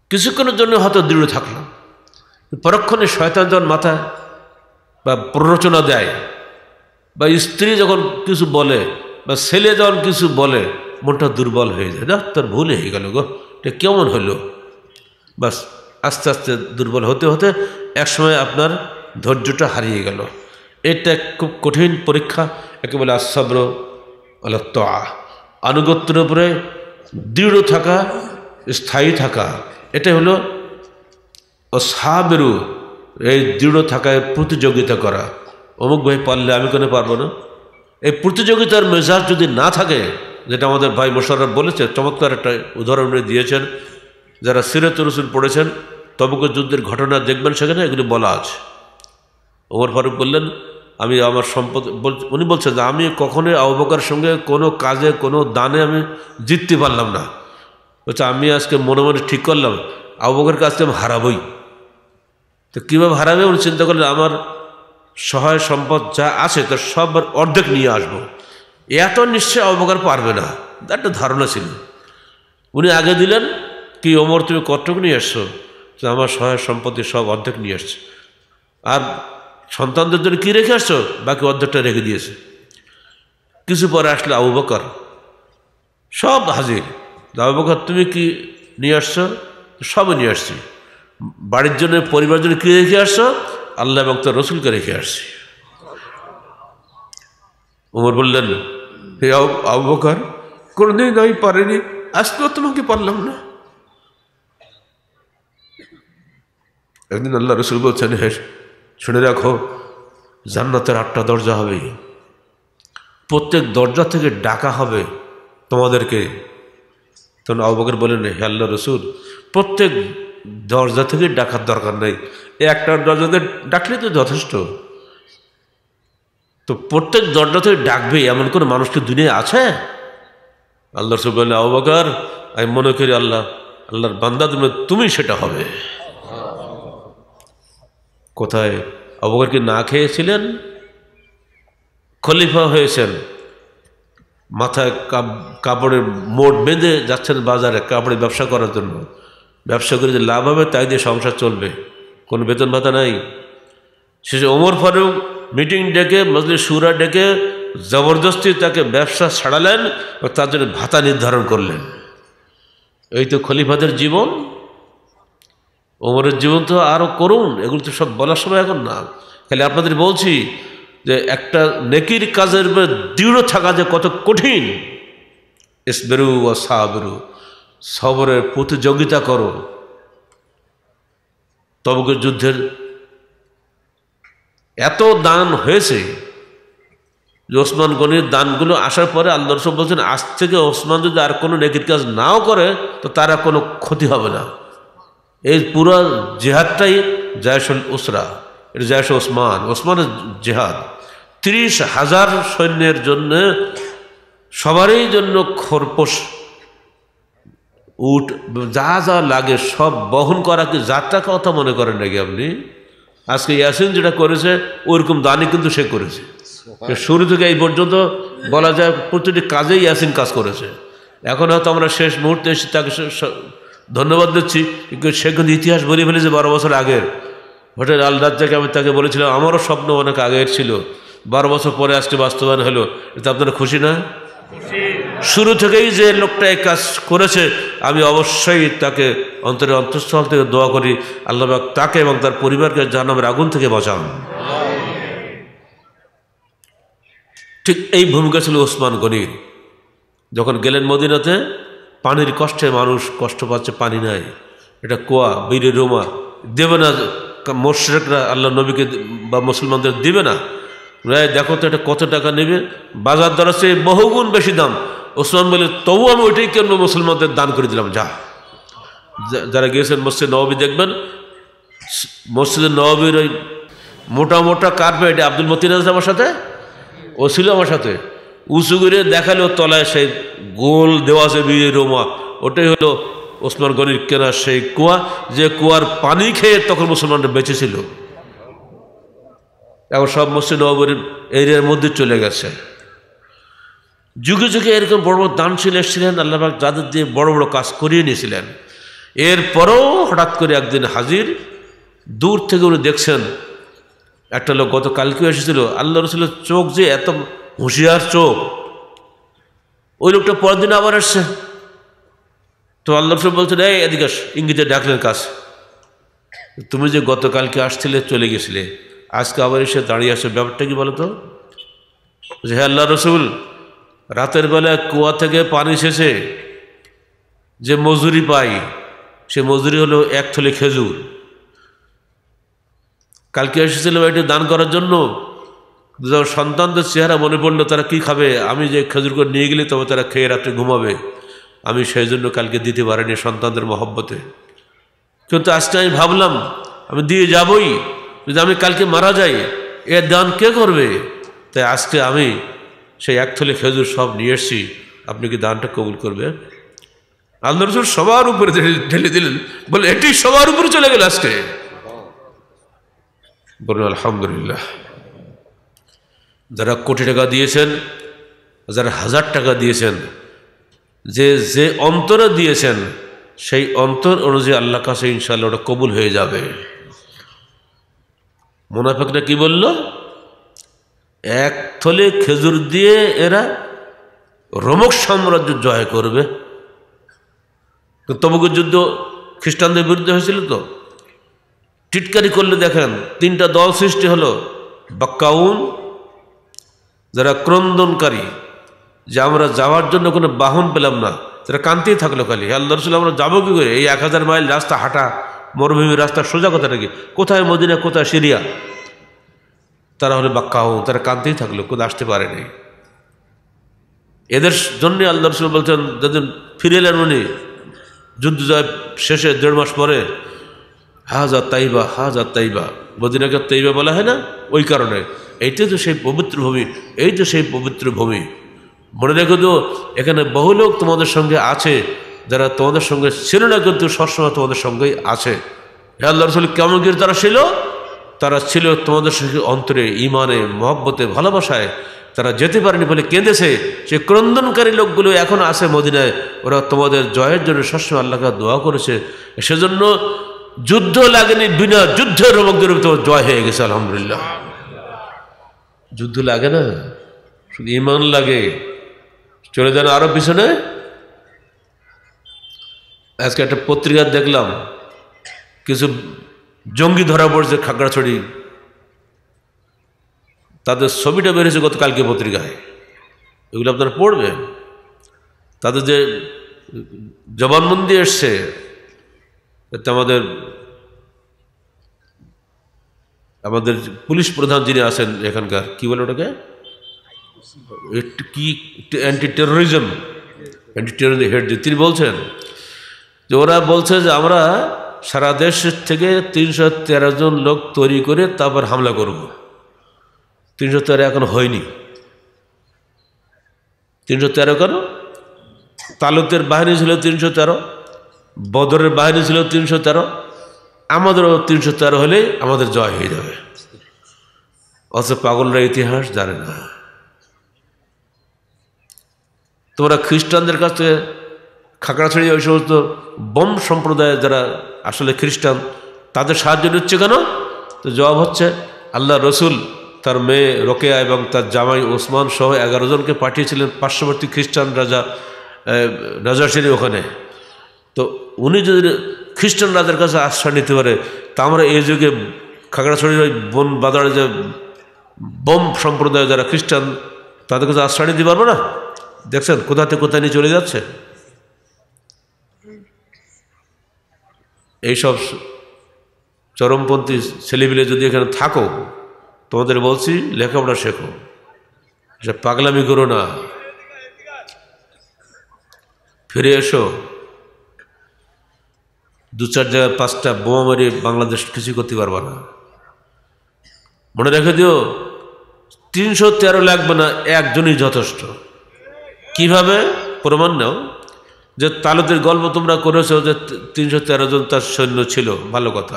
কিছুক্ষণের জন্য হয়তো দৃঢ় থাকলাম, পরক্ষণে শয়তান যখন মাথায় বা প্ররোচনা দেয়, বা স্ত্রী যখন কিছু বলে, বা ছেলে যখন কিছু বলে, মনটা দুর্বল হয়ে যায়। না, তোর ভুল হয়ে গেল গো, এটা কেমন হলো? বাস আস্তে আস্তে দুর্বল হতে হতে একসময় আপনার ধৈর্যটা হারিয়ে গেল। এটা খুব কঠিন পরীক্ষা। একে বলে আসসাবর আলা তাআ, আনুগত্যের উপরে দৃঢ় থাকা, স্থায়ী থাকা। এটা হলো সাবেরু, এই দৃঢ় থাকায় প্রতিযোগিতা করা। অমুক ভাই পারলে আমি কেন পারবো না? এই প্রতিযোগিতার মেজাজ যদি না থাকে, যেটা আমাদের ভাই মোশাররফ বলেছে, চমৎকার একটা উদাহরণ দিয়েছেন। যারা সিরাত রাসূল পড়েছেন, তবুকের যুদ্ধের ঘটনা দেখবেন, সেখানে এগুলি বলা আছে। ওমর ফারুক বললেন, আমি আমার সম্পদ, উনি বলছেন যে আমি কখনোই আবু বকরের সঙ্গে কোনো কাজে কোনো দানে আমি জিততে পারলাম না। বলছে আমি আজকে মনে মনে ঠিক করলাম আবু বকরের কাছে আমি হারাবই। তো কীভাবে হারাবে? উনি চিন্তা করলেন আমার সহায় সম্পদ যা আছে তার সব অর্ধেক নিয়ে আসবো। এত নিশ্চয় আবু বকর পারবে না, একটা ধারণা ছিল। উনি আগে দিলেন কি, ওমর তুমি কতটুকু নিয়ে আসছো? আমার সহায় সম্পত্তি সব অর্ধেক নিয়ে আসছে। আর সন্তানদের জন্য কী রেখে আসছো? বাকি অর্ধেকটা রেখে দিয়েছে। কিছু পরে আসলে আবু বকর সব হাজির। আবু বকর তুমি কি নিয়ে আসছো? সবই নিয়ে আসছি। বাড়ির জন্য, পরিবারের জন্য কী রেখে আসছো? আল্লাহ এবং তার রসুলকে রেখে আসছি। ওমর বললেন, হে আবু বকর, কোনোদিন আমি পারিনি, আজকেও তোমাকে পারলাম না। একদিন আল্লাহ রসুল বলছেন, হে শুনে রাখো, জান্নাতের আটটা দরজা হবে, প্রত্যেক দরজা থেকে ডাকা হবে তোমাদেরকে। তখন আবু বকর বলেন, হে আল্লাহ রসুল, প্রত্যেক দরজা থেকে ডাকার দরকার নেই, একটা দরজাতে ডাকলে তো যথেষ্ট। তো প্রত্যেক দরজা থেকে ডাকবে এমন কোনো মানুষকে দুনিয়ায় আছে? আল্লাহ রসুল বললেন, আবু বকর, আমি মনে করি আল্লাহ আল্লাহর বান্দা তুমি তুমি সেটা হবে। কোথায়? আবু বকর কি না খেয়েছিলেন? খলিফা হয়েছেন, মাথায় কাপড়ের মোট বেঁধে যাচ্ছেন বাজারে কাপড়ের ব্যবসা করার জন্য। ব্যবসা করে যে লাভ হবে তাই দিয়ে সংসার চলবে, কোনো বেতন ভাতা নাই। শেষে ওমর ফারুক মিটিং ডেকে, মজলিস শুরা ডেকে জবরদস্তি তাকে ব্যবসা ছাড়ালেন, তার জন্য ভাতা নির্ধারণ করলেন। এই তো খলিফাদের জীবন। ওমরের জীবন তো আরও করুন, এগুলো তো সব বলার সময় এখন না। খালি আপনাদের বলছি যে একটা নেকির কাজের দৃঢ় থাকা যে কত কঠিন। ইসবেরু ওয়া সাবরু, সবরের প্রতিযোগিতা করো। তবুকের যুদ্ধের এত দান হয়েছে যে ওসমান গনির দানগুলো আসার পরে আল্লাহ রাসূল বলছেন, আজ থেকে ওসমান যদি আর কোনো নেকির কাজ নাও করে তো তারা কোনো ক্ষতি হবে না। এই পুরো জেহাদটাই জায়শুল উসরা, এটা জায়শ ওসমান, ওসমানের জেহাদ। ত্রিশ হাজার সৈন্যের জন্য, সবারই জন্য খরপোশ, উট, যা যা লাগে সব বহন করা কি যাত্রা কথা মনে করেন নাকি আপনি? আজকে ইয়াসিন যেটা করেছে ওইরকম দানই কিন্তু সে করেছে। শুরু থেকে এই পর্যন্ত বলা যায় প্রতিটি কাজেই ইয়াসিন কাজ করেছে। এখন হয়তো আমরা শেষ মুহূর্তে এসে তাকে ধন্যবাদ দিচ্ছি, কিন্তু সে কিন্তু ইতিহাস বলে ফেলেছে বারো বছর আগের। হোটেল আল রাজ্জাকে আমি তাকে বলেছিলাম আমারও স্বপ্ন অনেক আগের ছিল, বারো বছর পরে আজকে বাস্তবায়ন হলো। এটা আপনারা খুশি না? শুরু থেকেই যে লোকটা এই কাজ করেছে, আমি অবশ্যই তাকে অন্তরের অন্তঃস্থল থেকে দোয়া করি, আল্লাহ পাক তাকে এবং তার পরিবারকে জাহান্নামের আগুন থেকে বাঁচান। ঠিক এই ভূমিকা ছিল ওসমান গনির। যখন গেলেন মদিনাতে, পানির কষ্টে মানুষ কষ্ট পাচ্ছে, পানি নাই, এটা কুয়া, বীরে রোমা দেবে না মুশরিকরা, আল্লাহ নবীকে বা মুসলমানদের দিবে না। দেখো তো এটা কত টাকা নেবে, বাজার দর আছে বহুগুণ বেশি দাম। ওসমান বলে, তবু আমি ওইটাই কেন মুসলমানদের দান করে দিলাম। যা, যারা গিয়েছেন মসজিদ নববী দেখবেন, মসজিদ নববীর ওই মোটা মোটা কার্পেট, আব্দুল মতিন আছে আমার সাথে, ও ছিল আমার সাথে, উঁচু করে দেখালো তলায় সেই গোল দেওয়া আছে বীরে রোমা, ওটাই হলো ওসমান গনির কেনা সেই কুয়া, যে কুয়ার পানি খেয়ে তখন মুসলমানরা বেঁচে ছিল। এখন সব মসজিদ নববীর এরিয়ার মধ্যে চলে গেছে। যুগে যুগে এরকম বড় বড় দানশীল এসেছিলেন, আল্লাহ পাক যাদের দিয়ে বড় বড় কাজ করিয়ে নিয়েছিলেন। এরপরও হঠাৎ করে একদিন হাজির, দূর থেকে উনি দেখছেন একটা লোক গতকালকেও এসেছিল, আল্লাহ রসুলের চোখ যে এত হুঁশিয়ার চোখ, ওই লোকটা পরের দিন আবার আসছে। তো আল্লাহ রসুল বলছেন, এই এদিকে ইঙ্গিতে ডাকলেন কাছে, তুমি যে গতকালকে আসছিলে চলে গেছিলে, আজকে আবার এসে দাঁড়িয়ে আসে, ব্যাপারটা কি বলো তো? যে হ্যাঁ আল্লাহ রসুল, রাতের বেলা কুয়া থেকে পানি শেষে যে মজুরি পাই, সে মজুরি হলো এক থলে খেজুর। কালকে এসেছিল এটি দান করার জন্য, যখন সন্তানদের চেহারা মনে পড়লো তারা কি খাবে, আমি যে খেজুর করে নিয়ে গেলে তবে তারা খেয়ে রাত্রে ঘুমাবে, আমি সেই জন্য কালকে দিতে পারিনি সন্তানদের মহব্বতে। কিন্তু আজকে আমি ভাবলাম আমি দিয়ে যাবই, যদি আমি কালকে মারা যাই এর দান কে করবে? তাই আজকে আমি সেই এক থলে খেজুর সব নিয়ে এসছি, আপনি কি দানটা কবুল করবে? আল্লাহ রসুল সবার উপরে ঢেলে দিলেন, বলে এটি সবার উপরে চলে গেল আজকে। বলুন আলহামদুলিল্লাহ। যারা কোটি টাকা দিয়েছেন, যারা হাজার টাকা দিয়েছেন, যে যে অন্তরে দিয়েছেন সেই অন্তর অনুযায়ী আল্লাহর কাছে ইনশাআল্লাহ ওটা কবুল হয়ে যাবে। মুনাফিকরা কি বলল? এক থলে খেজুর দিয়ে এরা রোমক সাম্রাজ্য জয় করবে। তবুকের যুদ্ধ খ্রিস্টানদের বিরুদ্ধে হয়েছিল তো, টিটকারি করলে দেখেন তিনটা দল সৃষ্টি হলো। বাক্কাউন, যারা ক্রন্দনকারী, যে আমরা যাওয়ার জন্য কোনো বাহন পেলাম না, তারা কান্তিই থাকলো খালি, আল্লাহ রসুল আমরা যাবো কি করে, এই এক হাজার মাইল রাস্তা হাঁটা, মরুভূমির রাস্তা, সোজা কথা নাকি, কোথায় মদিনা কোথায় সিরিয়া। তারা হলো বাক্কাউন, তারা কান্তিই থাকলো, কোথাও আসতে পারেনি। এদের জন্য আল্লাহ রসুল বলছেন, যেদিন ফিরে এলেন উনি যুদ্ধ জয় শেষে দেড় মাস পরে, হাজা তাইবা হাজা তাইবা, মদিনাকে তাইবা বলা হয় না, ওই কারণে এইটাই তো সেই পবিত্র ভূমি, এই তো সেই পবিত্র ভূমি। মনে রেখে তো এখানে বহু লোক তোমাদের সঙ্গে আছে, যারা তোমাদের সঙ্গে ছিল না কিন্তু সবসময় তোমাদের সঙ্গেই আছে। আল্লাহ রসুল কেমন করে তারা ছিল? তারা ছিল তোমাদের সঙ্গে অন্তরে, ইমানে, মহব্বতে, ভালোবাসায়। তারা যেতে পারেনি বলে কেঁদেছে। সে ক্রন্দনকারী লোকগুলো এখন আছে মদিনায়, ওরা তোমাদের জয়ের জন্য সবসময় আল্লাহকে দোয়া করেছে। সেজন্য যুদ্ধ লাগেনি, বিনা যুদ্ধের রোমকদের তোমার জয় হয়ে গেছে আলহামদুলিল্লাহ। যুদ্ধ লাগে না, শুধু ইমান লাগে। চলে যান আরো পিছনে। আজকে একটা পত্রিকা দেখলাম, কিছু জঙ্গি ধরা পড়ছে খাগড়াছড়ি, তাদের ছবিটা বেরিয়েছে গতকালকে পত্রিকায়, এগুলো আপনারা পড়বেন। তাদের যে জবানবন্দি এসছে, এতে আমাদের আমাদের পুলিশ প্রধান যিনি আছেন এখানকার, কি বলে ওটাকে, কি anti terrorism anti terrorism head, তিনি বলছেন যে ওরা বলছে যে আমরা সারা দেশ থেকে তিনশো তেরো জন লোক তৈরি করে তারপর হামলা করব। তিনশো তেরো এখন হয়নি। তিনশো তেরো কেন? তালুতের বাহিনী ছিল তিনশো তেরো, বদরের বাহিনী ছিল তিনশো তেরো, আমাদেরও তিনশো তেরো হলে আমাদের জয় হয়ে যাবে। অথচ পাগলরা ইতিহাস জানে না। তোমরা খ্রিস্টানদের কাছ থেকে খাগড়াছড়ি ওই সমস্ত বোম সম্প্রদায়ের যারা আসলে খ্রিস্টান, তাদের সাহায্য নিচ্ছে কেন? তো জবাব হচ্ছে আল্লাহ রসুল তার মেয়ে রোকেয়া এবং তার জামাই ওসমান সহ এগারো জনকে পাঠিয়েছিলেন পার্শ্ববর্তী খ্রিস্টান রাজা রাজাশিনী ওখানে। তো উনি যদি খ্রিস্টান রাজার কাছে আশ্রয় নিতে পারে, তা আমরা এই যুগে খাগড়াছড়ির ওই বন বাজারে যে বোম সম্প্রদায় যারা খ্রিস্টান, তাদের কাছে আশ্রয় নিতে পারবো না? দেখছেন কোথাতে কোথায় নিয়ে চলে যাচ্ছে। এইসব চরমপন্থী ছেলেপিলে যদি এখানে থাকো, তোমাদের বলছি লেখাপড়া শেখো, সে পাগলামি করো না, ফিরে এসো। দু চার জায়গায় পাঁচটা বোমা মেরে বাংলাদেশ কিছু করতে পারবা না। মনে রেখে দিও, তিনশো তেরো লাগবে না, একজনই যথেষ্ট। কিভাবে প্রমাণ নাও? যে তালুতের গল্প তোমরা করেছো যে তিনশো তেরো জন তার সৈন্য ছিল, ভালো কথা।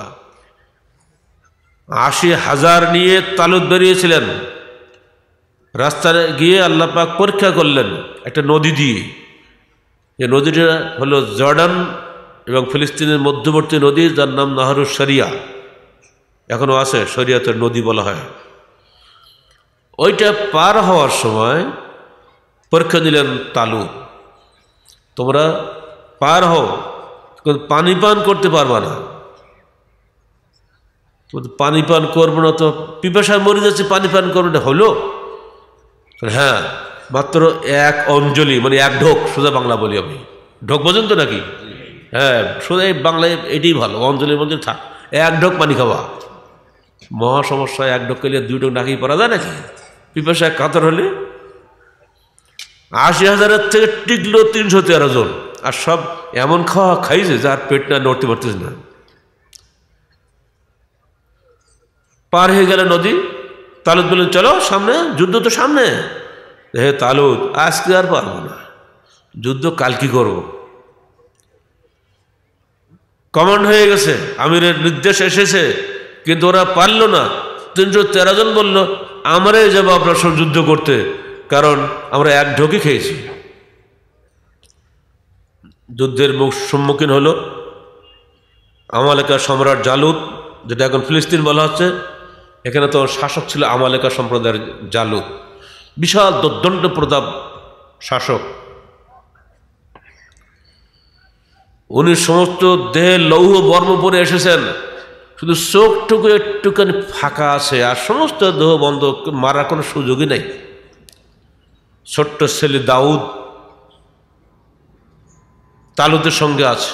আশি হাজার নিয়ে তালুত বেরিয়েছিলেন, রাস্তায় গিয়ে আল্লাহ পাক পরীক্ষা করলেন একটা নদী দিয়ে। এই নদীটা হলো জর্ডান এবং ফিলিস্তিনের মধ্যবর্তী নদী, যার নাম নাহরুস শরিয়া, এখনও আছে, শরিয়াতের নদী বলা হয়। ওইটা পার হওয়ার সময় পরীক্ষা দিলেন তালুত, তোমরা পার হও, পানি পান করতে পারবা না। পানি পান করবো না তো পিপাসায় মরে যাচ্ছে, পানি পান করবো না, হলো? হ্যাঁ, মাত্র এক অঞ্জলি, মানে এক ঢোক, সোজা বাংলা বলি আমি, ঢোক বোঝেন তো নাকি? হ্যাঁ, সোজা বাংলায় এটাই ভালো, অঞ্জলির মধ্যে থাক, এক ঢোক পানি খাওয়া। মহা সমস্যা, এক ঢোক খেলে দুই ঢোক নাকি পড়া যায় নাকি? পিপাসায় কাতর হলে আশি হাজারের থেকে টিকলো তিনশো তেরো জন, আর সব এমন খাওয়া খাইছে যার পেট না নড়তে পারতেছে না। পার হয়ে গেল নদী। তালুত বললেন, চলো সামনে, যুদ্ধ তো সামনে। হে তালুত, আজকে আর পারবো না, যুদ্ধ কাল কি করবো? কমান্ড হয়ে গেছে, আমিরের নির্দেশ এসেছে, কিন্তু ওরা পারল না। তিনশো তেরো জন বলল, আমরাই যাবো আপনার সব যুদ্ধ করতে, কারণ আমরা এক ঢোকি খেয়েছি। যুদ্ধের মুখ সম্মুখীন হলো আমালেকা সম্রাট জালুত, যেটা এখন ফিলিস্তিন বলা হচ্ছে। এখানে তো শাসক ছিল আমালেকা সম্প্রদায়ের জালুত, বিশাল দোর্দণ্ড প্রতাপ শাসক। উনি সমস্ত দেহে লৌহ বর্ম পরে এসেছেন, শুধু চোখটুকু একটুখানি ফাঁকা আছে, আর সমস্ত দেহ বন্ধ, মারার কোনো সুযোগই নেই। ছোট্ট ছেলে দাউদ তালুতের সঙ্গে আছে।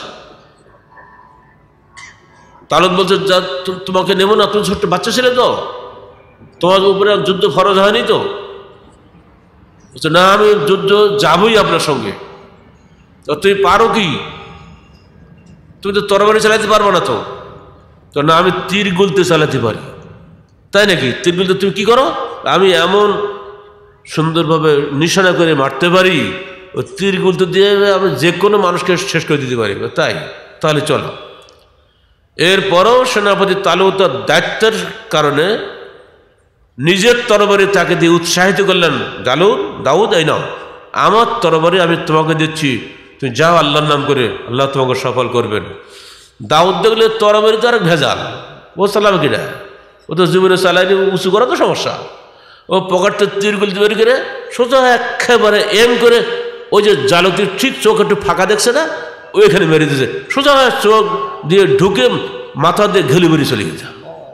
তালুত বলছে, যা তোমাকে নেব না, তুমি ছোট্ট বাচ্চা ছেলে তো, তোমার উপরে যুদ্ধ ফরজ হয়নি তো? বলছে, না আমি যুদ্ধ যাবই আপনার সঙ্গে। তো তুমি পারো কি? তুমি তো তরবারি চালাতে পারবো না তো? তো না, আমি তীর গুলতে চালাতে পারি। তাই নাকি? তীর গুলতে তুমি কি করো? আমি এমন সুন্দরভাবে নিশানা করে মারতে পারি, ও তীর গুলতে দিয়ে আমি যে কোনো মানুষকে শেষ করে দিতে পারি। তাই? তাহলে চলো। এরপরও সেনাপতি তালুত তার দায়িত্বের কারণে নিজের তরবারি তাকে দিয়ে উৎসাহিত করলেন, জালুত, দাউদ, এই নাও আমার তরবারি, আমি তোমাকে দিচ্ছি, তুমি যাও আল্লাহর নাম করে, আল্লাহ তোমাকে সফল করবেন। দাউদ দেখলে তরবারি তো আর ভেজাল, ও চালাবে কিনা, ও তো জীবনে চালাইনি, উঁচু করা তো সমস্যা। ও পকেটটা তীরগুলি তৈরি করে সোজা একেবারে এম করে ওই যে জালুতির ঠিক চোখ একটু ফাঁকা দেখছে না, ওইখানে মেরে দিয়েছে, সোজা চোখ দিয়ে ঢুকে মাথা দিয়ে ঘেলি বেরিয়ে চলে গেছে।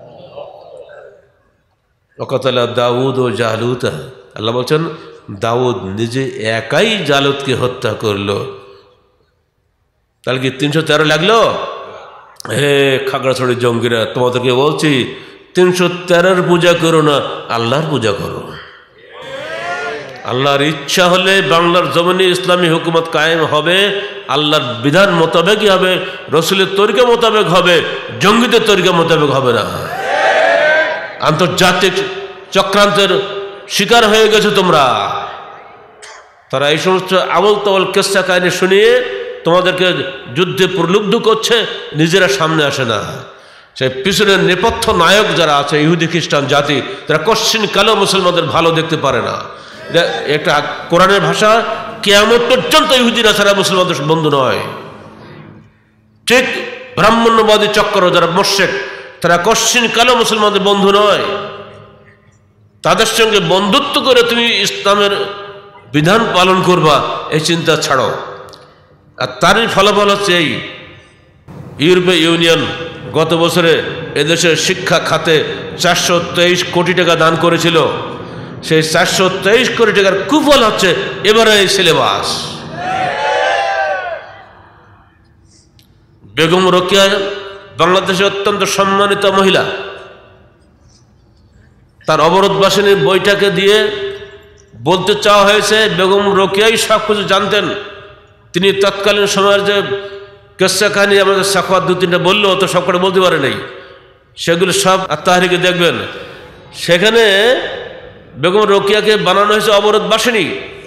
ওকাতালা দাউদ ও জালুত, আল্লাহ বলছেন দাউদ নিজে একাই জালুতকে হত্যা করলো। তাহলে কি তিনশো তেরো লাগলো? হে খাগড়াছড়ি জঙ্গিরা, তোমাদেরকে বলছি তিনশো তেরোর পূজা করো না, আল্লাহর পূজা করো। আল্লাহর ইচ্ছা হলে বাংলার জমিনে ইসলামী হুকুমত কায়েম হবে, আল্লাহর বিধান মোতাবেকই হবে, রসুলের তরিকা মোতাবেক হবে, জঙ্গিদের তরিকা মোতাবেক হবে না। আন্তর্জাতিক চক্রান্তের শিকার হয়ে গেছে তোমরা। তারা এই সমস্ত আবল তাবল কেসা কাহিনী শুনিয়ে তোমাদেরকে যুদ্ধে প্রলুব্ধ করছে, নিজেরা সামনে আসে না। সেই পিছনের নেপথ্য নায়ক যারা আছে, ইহুদি খ্রিস্টান জাতি, তারা কোশ্চিন কালেও মুসলমানদের ভালো দেখতে পারে না। একটা কোরআনের ভাষা, কিয়ামত পর্যন্ত ইহুদিরা ছাড়া মুসলমানদের বন্ধু নয়। ঠিক ব্রাহ্মণ্যবাদী চক্র যারা মোর্শেক, তারা কোশ্চিন কালেও মুসলমানদের বন্ধু নয়। তাদের সঙ্গে বন্ধুত্ব করে তুমি ইসলামের বিধান পালন করবা, এই চিন্তা ছাড়ো। আর তারই ফলাফল হচ্ছে এই, ইউরোপীয় ইউনিয়ন গত বছরে এদেশের শিক্ষা খাতে চারশো তেইশ কোটি টাকা দান করেছিল। সেই চারশো তেইশ কোটি টাকার কুফল হচ্ছে এবারে এই সিলেবাস। বেগম রোকেয়া বাংলাদেশের অত্যন্ত সম্মানিত মহিলা, তার অবরোধবাসিনী বইটাকে দিয়ে বলতে চাওয়া হয়েছে বেগম রোকেয়াই সব কিছু জানতেন। তিনি তৎকালীন সময়ের যে কেসা কাহিনী আমাদের সাক্ষাৎ দু তিনটা বললো, তো সব করে বলতে পারে নাই, সেগুলো সব আত্মাহারিকে দেখবেন। সেখানে বেগম রোকেয়াকে বানানো হয়েছে অবরোধবাসিনী,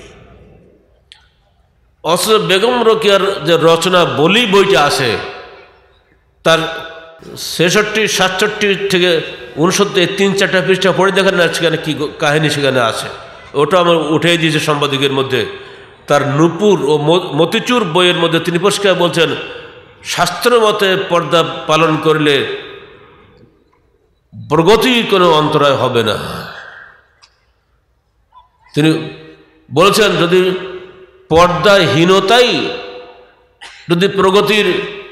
অথচ বেগম রোকেয়ার যে রচনা বলি বইটা আছে, তার ছেষট্টি সাতষট্টি থেকে উনসত্তর তিন চারটা পৃষ্ঠা পড়ে দেখেন না সেখানে কী কাহিনী সেখানে আছে। ওটা আমার উঠেই দিয়েছে সম্পাদকের মধ্যে। তার নূপুর ও মতিচুর বইয়ের মধ্যে তিনি পরিষ্কার বলছেন, শাস্ত্র মতে পর্দা পালন করলে প্রগতির কোনো অন্তরায় হবে না। তিনি বলেছেন যদি পর্দাহীনতাই যদি প্রগতির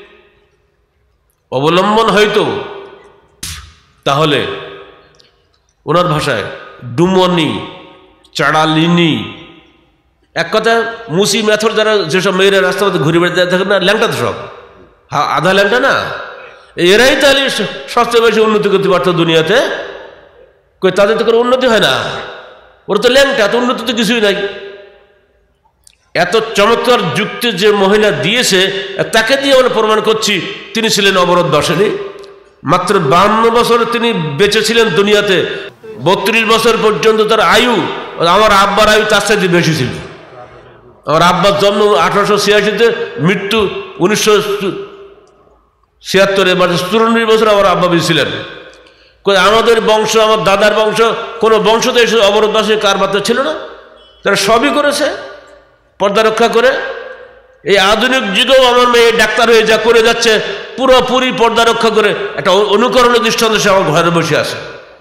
অবলম্বন হইতো তাহলে ওনার ভাষায় ডুমনি চাড়ালিনি, এক কথা মুসি মেথর যারা যেসব মেয়েরা রাস্তার মধ্যে ঘুরে বেড়াতে থাকে না, ল্যাংটা তো সব আধা ল্যাংটা না, এরাই তাহলে সবচেয়ে বেশি উন্নতি করতে পারতো দুনিয়াতে। কই তাদের তো কোনো উন্নতি হয় না, ওরা তো ল্যাংটা, এত উন্নতি তো কিছুই নাই। এত চমৎকার যুক্তি যে মহিলা দিয়েছে তাকে দিয়ে আমরা প্রমাণ করছি তিনি ছিলেন অবরোধ বাসিনী। মাত্র বান্ন বছর তিনি বেঁচে ছিলেন দুনিয়াতে, বত্রিশ বছর পর্যন্ত তার আয়ু, আমার আব্বার আয়ু তার সাথে বেশি ছিল। আমার আব্বার জন্ম আঠারোশো ছিয়াশিতে, মৃত্যু উনিশশো ছিয়াত্তরে, মানে চুরানব্বই বছর আমার আব্বা বেঁচে ছিলেন। আমাদের বংশ, আমার দাদার বংশ, কোনো বংশতে এসে অবরোধ বাসী কার বার্তা ছিল না, তারা সবই করেছে পর্দা রক্ষা করে। এই আধুনিক যুগেও আমার মেয়ে ডাক্তার হয়ে যা করে যাচ্ছে পুরোপুরি পর্দা রক্ষা করে, একটা অনুকরণীয় দৃষ্টান্ত সে আমার ঘরে বসে আছে।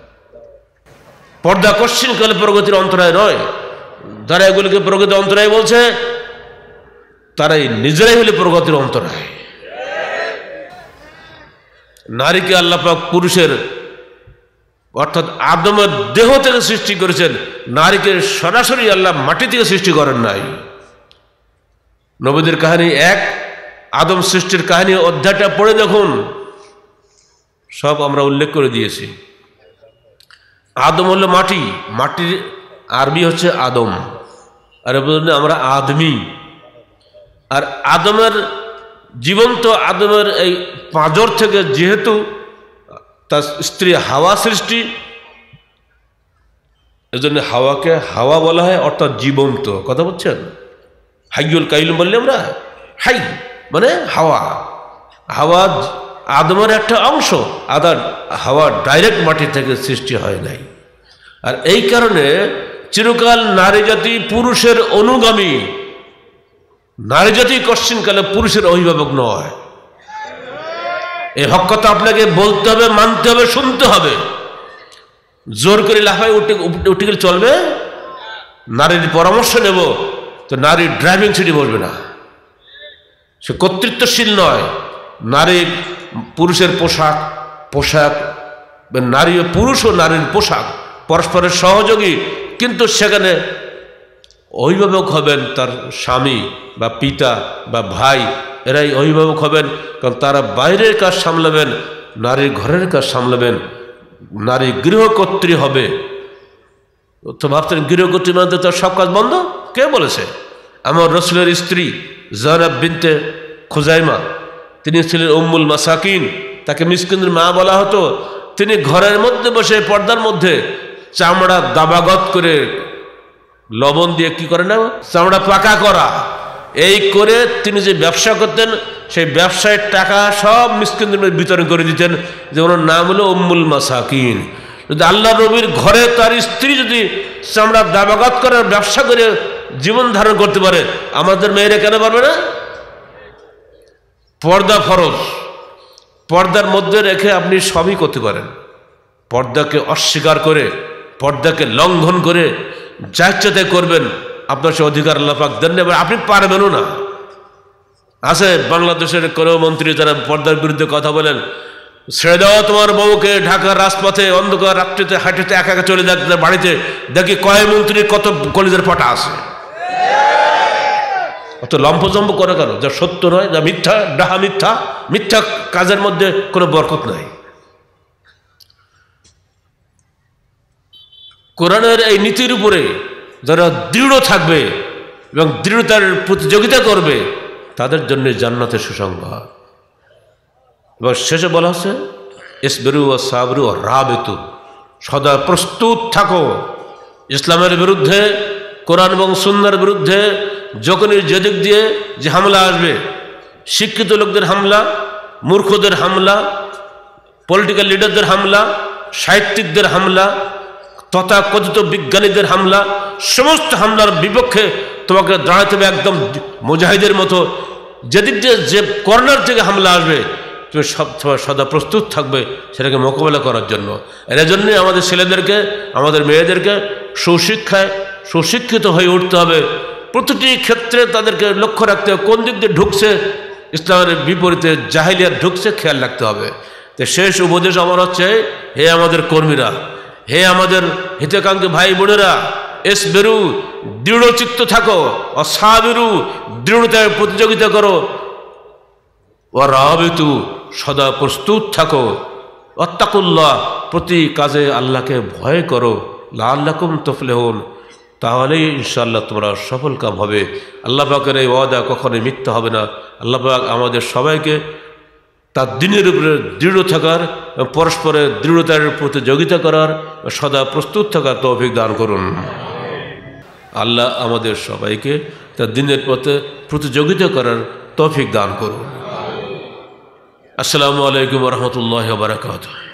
পর্দা কশ্চিনকালে প্রগতির অন্তরায় নয়। যারা এগুলিকে প্রগতির অন্তরায় বলছে তারাই নিজেরাই হলে প্রগতির অন্তরায়। নারীকে আল্লাহ পাক পুরুষের অর্থাৎ আদমের দেহ থেকে সৃষ্টি করেছেন, নারীকে সরাসরি আল্লাহ মাটি থেকে সৃষ্টি করেন নাই। নবীদের কাহিনী এক, আদম সৃষ্টির কাহিনী অধ্যায়টা পড়ে দেখুন, সব আমরা উল্লেখ করে দিয়েছি। আদম হলো মাটি, মাটির আরবি হচ্ছে আদম, আর আমরা আদমি। আর আদমের জীবন্ত আদমের এই পাঁজর থেকে যেহেতু তার স্ত্রী হাওয়া সৃষ্টি, এজন্য হাওয়াকে হাওয়া বলা হয়, অর্থাৎ জীবন্ত। কথা বলছেন? হাইয়ুল কাইয়ুম বললে আমরা, হাই মানে হাওয়া। হাওয়া আদমের একটা অংশ, আদার হাওয়া ডাইরেক্ট মাটি থেকে সৃষ্টি হয় নাই। আর এই কারণে চিরকাল নারী জাতি পুরুষের অনুগামী, নারী জাতি কশ্চিনকালে পুরুষের অভিভাবক নয়। এই হক কথা আপনাকে বলতে হবে, মানতে হবে, শুনতে হবে। জোর করে লাফায় উঠে উঠে গেলে চলবে? নারীর পরামর্শ নেব তো নারী ড্রাইভিং সিটে বসবে না, সে কর্তৃত্বশীল নয়। নারী পুরুষের পোশাক, পোশাক নারী ও পুরুষ ও নারীর পোশাক পরস্পরের সহযোগী, কিন্তু সেখানে অভিভাবক হবেন তার স্বামী বা পিতা বা ভাই, এরাই অভিভাবক হবেন। কারণ তারা বাইরের কাজ সামলাবেন, নারীর ঘরের কাজ সামলাবেন, নারী গৃহকর্ত্রী হবে। তো ভাবতেন গৃহকর্ত্রী মানে তার সব কাজ বন্ধ? কে বলেছে? আমার রসুলের স্ত্রী যায়েনব বিনতে খুজাইমা, তিনি ছিলেন উম্মুল মাসাকিন, তাকে মিসকিনের মা বলা হতো। তিনি ঘরের মধ্যে বসে পর্দার মধ্যে চামড়া দাবাগত করে লবণ দিয়ে কি করে না, চামড়া পাকা করা, এই করে তিনি যে ব্যবসা করতেন সেই ব্যবসায়ের টাকা সব মিসকিনদের বিতরণ করে দিতেন, যে ওনার নাম হলো উম্মুল মাসাকিন। যদি আল্লাহ নবীর ঘরে তার স্ত্রী যদি চামড়া দাবাগত করার ব্যবসা করে জীবন ধারণ করতে পারে, আমাদের মেয়েরা কেন পারবে না? পর্দা ফরজ, পর্দার মধ্যে রেখে আপনি সবই করতে পারেন। পর্দাকে অস্বীকার করে, পর্দাকে লঙ্ঘন করে যা ইচ্ছাতে করবেন, আপনার সে অধিকার আল্লাহ পাক দেন না, আপনি পারবেনও না। আছে বাংলাদেশের কোনো মন্ত্রী যারা পর্দার বিরুদ্ধে কথা বলেন, ছেড়ে দাও তোমার বউকে, ঢাকার রাজপথে অন্ধকার রাত্রিতে হাঁটিতে একা একা চলে যাচ্ছে বাড়িতে, দেখি কয় মন্ত্রীর কত কলিজের পাটা আছে। অত লম্ফজম্প করে কেন? যা সত্য নয়, যা মিথ্যা, ডাহা মিথ্যা, মিথ্যা কাজের মধ্যে কোনো বরকত নাই। কোরআনের এই নীতির উপরে যারা দৃঢ় থাকবে এবং দৃঢ়তার প্রতিযোগিতা করবে, তাদের জন্য জান্নাতের সুসংবাদ। এবার শেষে বলা হচ্ছে ইসবিরু ওয়া সাবরু ওয়া রাবিতু, সদা প্রস্তুত থাকো ইসলামের বিরুদ্ধে, কোরআন এবং সুন্নাহর বিরুদ্ধে। যখনই যেদিক দিয়ে যে হামলা আসবে, শিক্ষিত লোকদের হামলা, মূর্খদের হামলা, পলিটিক্যাল লিডারদের হামলা, সাহিত্যিকদের হামলা, তথাকথিত বিজ্ঞানীদের হামলা, সমস্ত হামলার বিপক্ষে তোমাকে দাঁড়াতে হবে একদম মুজাহিদের মতো। যেদিক দিয়ে যে কর্নার থেকে হামলা আসবে তুমি সব সময় সদা প্রস্তুত থাকবে সেটাকে মোকাবেলা করার জন্য। এর জন্যই আমাদের ছেলেদেরকে আমাদের মেয়েদেরকে সুশিক্ষায় সুশিক্ষিত হয়ে উঠতে হবে। প্রতিটি ক্ষেত্রে তাদেরকে লক্ষ্য রাখতে হবে কোন দিক দিয়ে ঢুকছে, ইসলামের বিপরীতে জাহিলিয়াত ঢুকছে, খেয়াল রাখতে হবে। তো শেষ উপদেশ আমার হচ্ছে, হে আমাদের কর্মীরা, হে আমাদের হিতাকাঙ্ক্ষী ভাই বোনেরা, এস বেরু দৃঢ়চিত্ত থাকো, অসাবিরু দৃঢ়তায় প্রতিযোগিতা করো, ও রাবিতু সদা প্রস্তুত থাকো, অত্তাকুল্লাহ প্রতি কাজে আল্লাহকে ভয় করো, লাআল্লাকুম তুফলিহুন তাহলেই ইনশাআল্লাহ তোমরা সফল কাম হবে। আল্লাহ পাকের এই ওয়াদা কখনোই মিথ্যা হবে না। আল্লাহ পাক আমাদের সবাইকে তার দিনের উপরে দৃঢ় থাকার, পরস্পরের দৃঢ়তার প্রতিযোগিতা করার, সদা প্রস্তুত থাকার তৌফিক দান করুন। আল্লাহ আমাদের সবাইকে তার দিনের পথে প্রতিযোগিতা করার তৌফিক দান করুন। আসসালামু আলাইকুম ওয়া রাহমাতুল্লাহি ওয়া বারাকাতুহু।